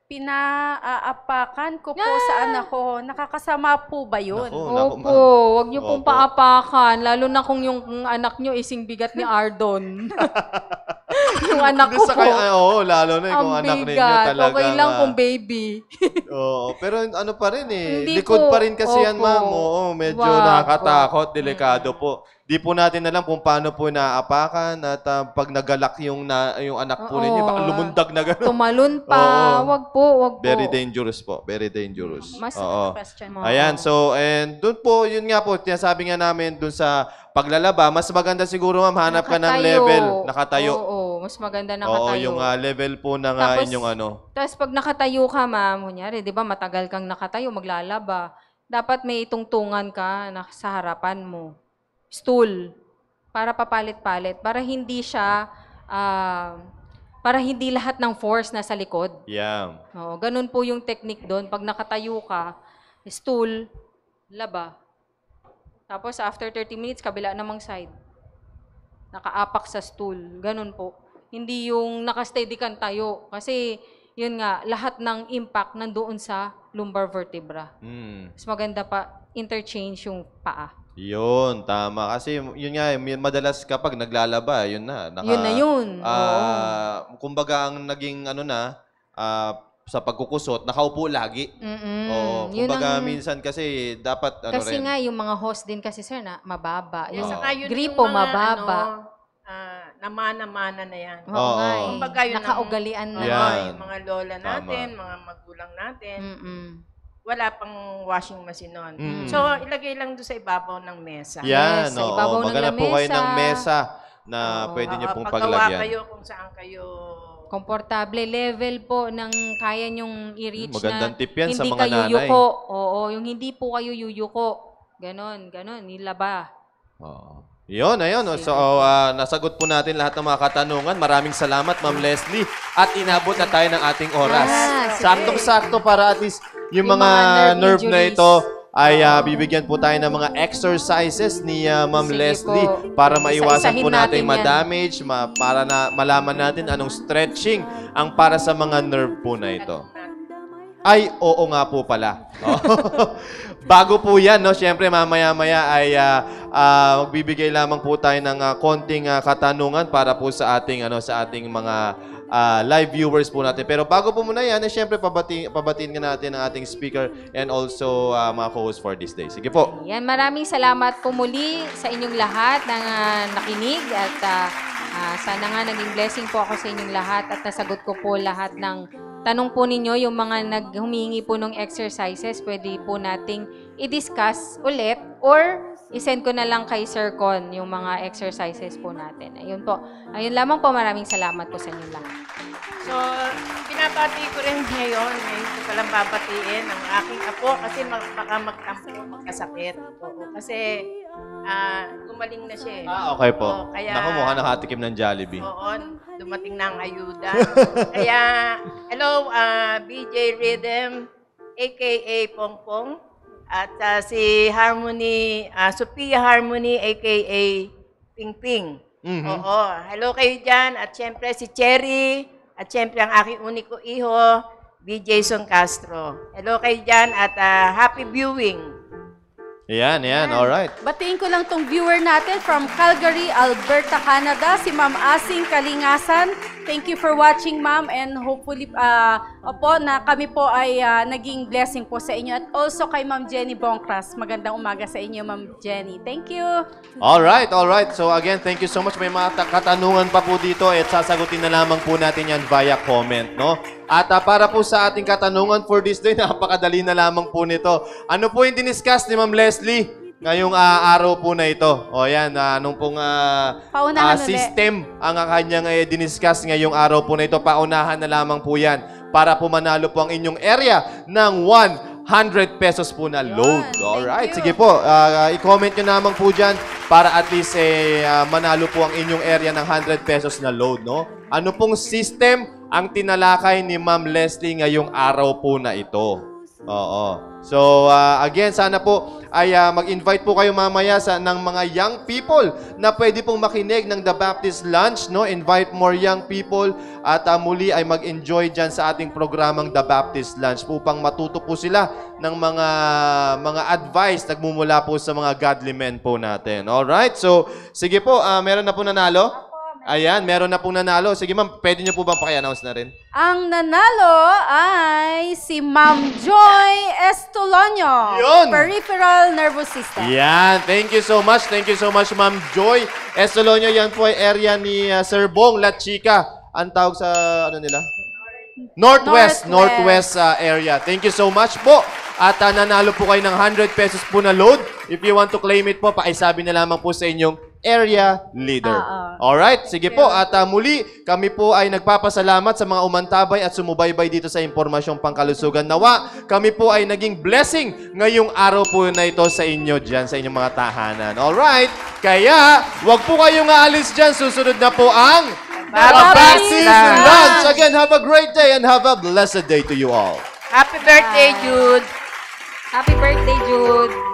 pinaapakan ko po sa anak ko. Nakakasama po ba yun? Naku. Naku, Opo, wag niyo pong Opo. paapakan. Lalo na kung yung kung anak niyo ising bigat ni Ardon. Yung anak ko Doon sa po. kay- ay, oo, lalo na eh, kung Ang anak ninyo bigat. talaga. Okay lang kung baby. Oo, pero ano pa rin eh. Hindi Likod po. pa rin kasi yan, Opo. ma'am. Oo, medyo Wag nakakatakot, po. delikado po. Di po natin alam kung paano po naapakan at ah, pag nagalak yung, na, yung anak po Oo. ninyo, baka lumundag na gano'n. Tumalon pa. Oo. Wag po, wag po. Very dangerous po. Very dangerous. Mas- Oo. Question. Oo. Ayan, so, and doon po, yun nga po, tinasabi nga namin doon sa paglalaba, mas maganda siguro, ma'am, hanap ka ng Nakatayo. level, nakatayo. Oo, mas maganda Oo, nakatayo. yung ah, level po ng ah, Tapos, inyong ano. Tapos pag nakatayo ka, ma'am, kunyari, di ba, matagal kang nakatayo, maglalaba. Dapat may tungtungan ka na sa harapan mo. Stool. Para papalit-palit. Para hindi siya, ah, para hindi lahat ng force nasa likod. Yeah. Oo, ganun po yung technique doon. Pag nakatayo ka, stool, laba. Tapos after thirty minutes, kabila namang side. Nakaapak sa stool. Ganun po. Hindi yung nakasteady kan tayo. Kasi, yun nga, lahat ng impact nandoon sa lumbar vertebra. Mm. Mas maganda pa, interchange yung paa. Yun, tama. Kasi yun nga, yun, madalas kapag naglalaba, yun na. Naka, Yun na yun. ah, kumbaga ang naging ano na, ah, sa pagkukusot, nakaupo lagi. Mm-mm. Oo, Yun kumbaga ang- minsan kasi dapat ano Kasi rin. nga, yung mga host din kasi, sir, na mababa. Yung Yung saka yun gripo, yung mga, mababa. Ano, ah, namana-mana na yan. Oo Oo. nga eh. Kumbaga yun ang- Nakaugalian na. Oo, Yan. yung mga lola Tama. natin, mga magulang natin, Mm-mm. wala pang washing machine nun. Mm. So, ilagay lang doon sa ibabaw ng mesa. Yan, Yes, sa oo. ibabaw ng Maghanap po kayo lamesa. ng mesa na Oo. pwede niyo Oo, pong paggawa paglagyan. kayo kung saan kayo... Komportable level po ng kaya nyong i-reach Hmm, magandang na tip yan sa hindi mga kayo nanay. yuyuko. Oo, yung hindi po kayo yuyuko. Ganon, ganon, nilaba. Oo. Yun, ayun. So, ah, nasagot po natin lahat ng mga katanungan. Maraming salamat, Ma'am Leslie. At inabot na tayo ng ating oras. Ah, sige. Saktong-sakto para at least yung, Yung mga, mga nerve nerve na injuries. ito ay ah, bibigyan po tayo ng mga exercises ni ah, Ma'am Sige Leslie po. para maiwasan Isa-isahin po natin natin yan. ma-damage, ma- para na malaman natin anong stretching ang para sa mga nerve po na ito. Ay, oo nga po pala. Bago po yan, no? Siyempre, mamaya-maya ay ah, ah, magbibigay lamang po tayo ng ah, konting ah, katanungan para po sa ating, ano, sa ating mga ah, live viewers po natin. Pero bago po muna yan, eh, siyempre, pabati, pabatiin nga natin ang ating speaker and also ah, mga co-host for this day. Sige po. Yan, maraming salamat po muli sa inyong lahat na ah, nakinig at ah, ah, sana nga naging blessing po ako sa inyong lahat at nasagot ko po lahat ng tanong po ninyo. Yung mga naghumingi po ng exercises, pwede po nating i-discuss ulit or i-send ko na lang kay Sir Con yung mga exercises po natin. Ayun po. Ayun lamang po. Maraming salamat po sa inyong lahat. So, pinapati ko rin ngayon, ngayon ko palang babatiin ang aking apo kasi mag, baka magtampo, magkasakit. Oo, kasi ah, gumaling na siya eh. Ah, okay po. Oo, kaya, Naku, mukha nakatikim ng Jollibee. Oo, dumating na ang ayuda. Kaya, hello, ah, B J Rhythm, a k a. Pongpong, at ah, si Harmony, ah, Sophia Harmony, a k a. Pingping. Mhm. Oo, hello kayo dyan. At syempre si Cherry, at syempre ang aking uniko iho, B. Jason Castro. Hello kayo dyan at ah, happy viewing. Yan, yan. Alright. Batiin ko lang tong viewer natin from Calgary, Alberta, Canada, si Ma'am Asing Kalingasan. Thank you for watching, Ma'am, and hopefully, uh, opo, na kami po ay ah, naging blessing po sa inyo. At also kay Ma'am Jenny Bongkras. Magandang umaga sa inyo, Ma'am Jenny. Thank you. Alright, alright. So again, thank you so much. May mga ta- katanungan pa po dito at sasagutin na lamang po natin yan via comment, no? At ah, para po sa ating katanungan for this day, napakadali na lamang po nito. Ano po yung diniscuss ni Ma'am Leslie ngayong ah, araw po na ito? O yan, ah, anong pong ah, Paunahan ah, ulit. system ang ah, kanyang eh, diniscuss ngayong araw po na ito. Paunahan na lamang po yan para po manalo po ang inyong area ng one hundred pesos po na load. thank Alright, you. sige po. Ah, i-comment nyo naman po dyan para at least eh, ah, manalo po ang inyong area ng one hundred pesos na load, no? Ano pong system ang tinalakay ni Ma'am Leslie ngayong araw po na ito? Oo. So, ah, again, sana po ay ah, mag-invite po kayo mamaya sa, ng mga young people na pwede pong makinig ng The Baptist Lunch, no? Invite more young people at ah, muli ay mag-enjoy dyan sa ating programang The Baptist Lunch upang matuto po sila ng mga mga advice nagmumula po sa mga godly men po natin. Alright? So, sige po, ah, meron na po nanalo? Ayan, meron na pong nanalo. Sige ma'am, pwede niyo po bang paki-announce na rin? Ang nanalo ay si Ma'am Joy Estolonio. Yun! Peripheral Nervous System. Yan, thank you so much. Thank you so much, Ma'am Joy Estolonio. Yan po ay area ni uh, Sir Bong La Chica. Ang tawag sa, ano nila? Northwest, Northwest, Northwest. uh, area. Thank you so much po. At uh, nanalo po kayo ng one hundred pesos po na load. If you want to claim it po, pakisabi na lamang po sa inyong area leader. Ah, ah. Alright, sige po. At uh, muli, kami po ay nagpapasalamat sa mga umantabay at sumubaybay dito sa impormasyong pangkalusugan. Nawa, kami po ay naging blessing ngayong araw po na ito sa inyo dyan, sa inyong mga tahanan. Alright, kaya wag po kayong aalis dyan. Susunod na po ang Baptist Baptist Lunch. Lunch. Again, have a great day and have a blessed day to you all. Happy birthday, Jude! Happy birthday, Jude!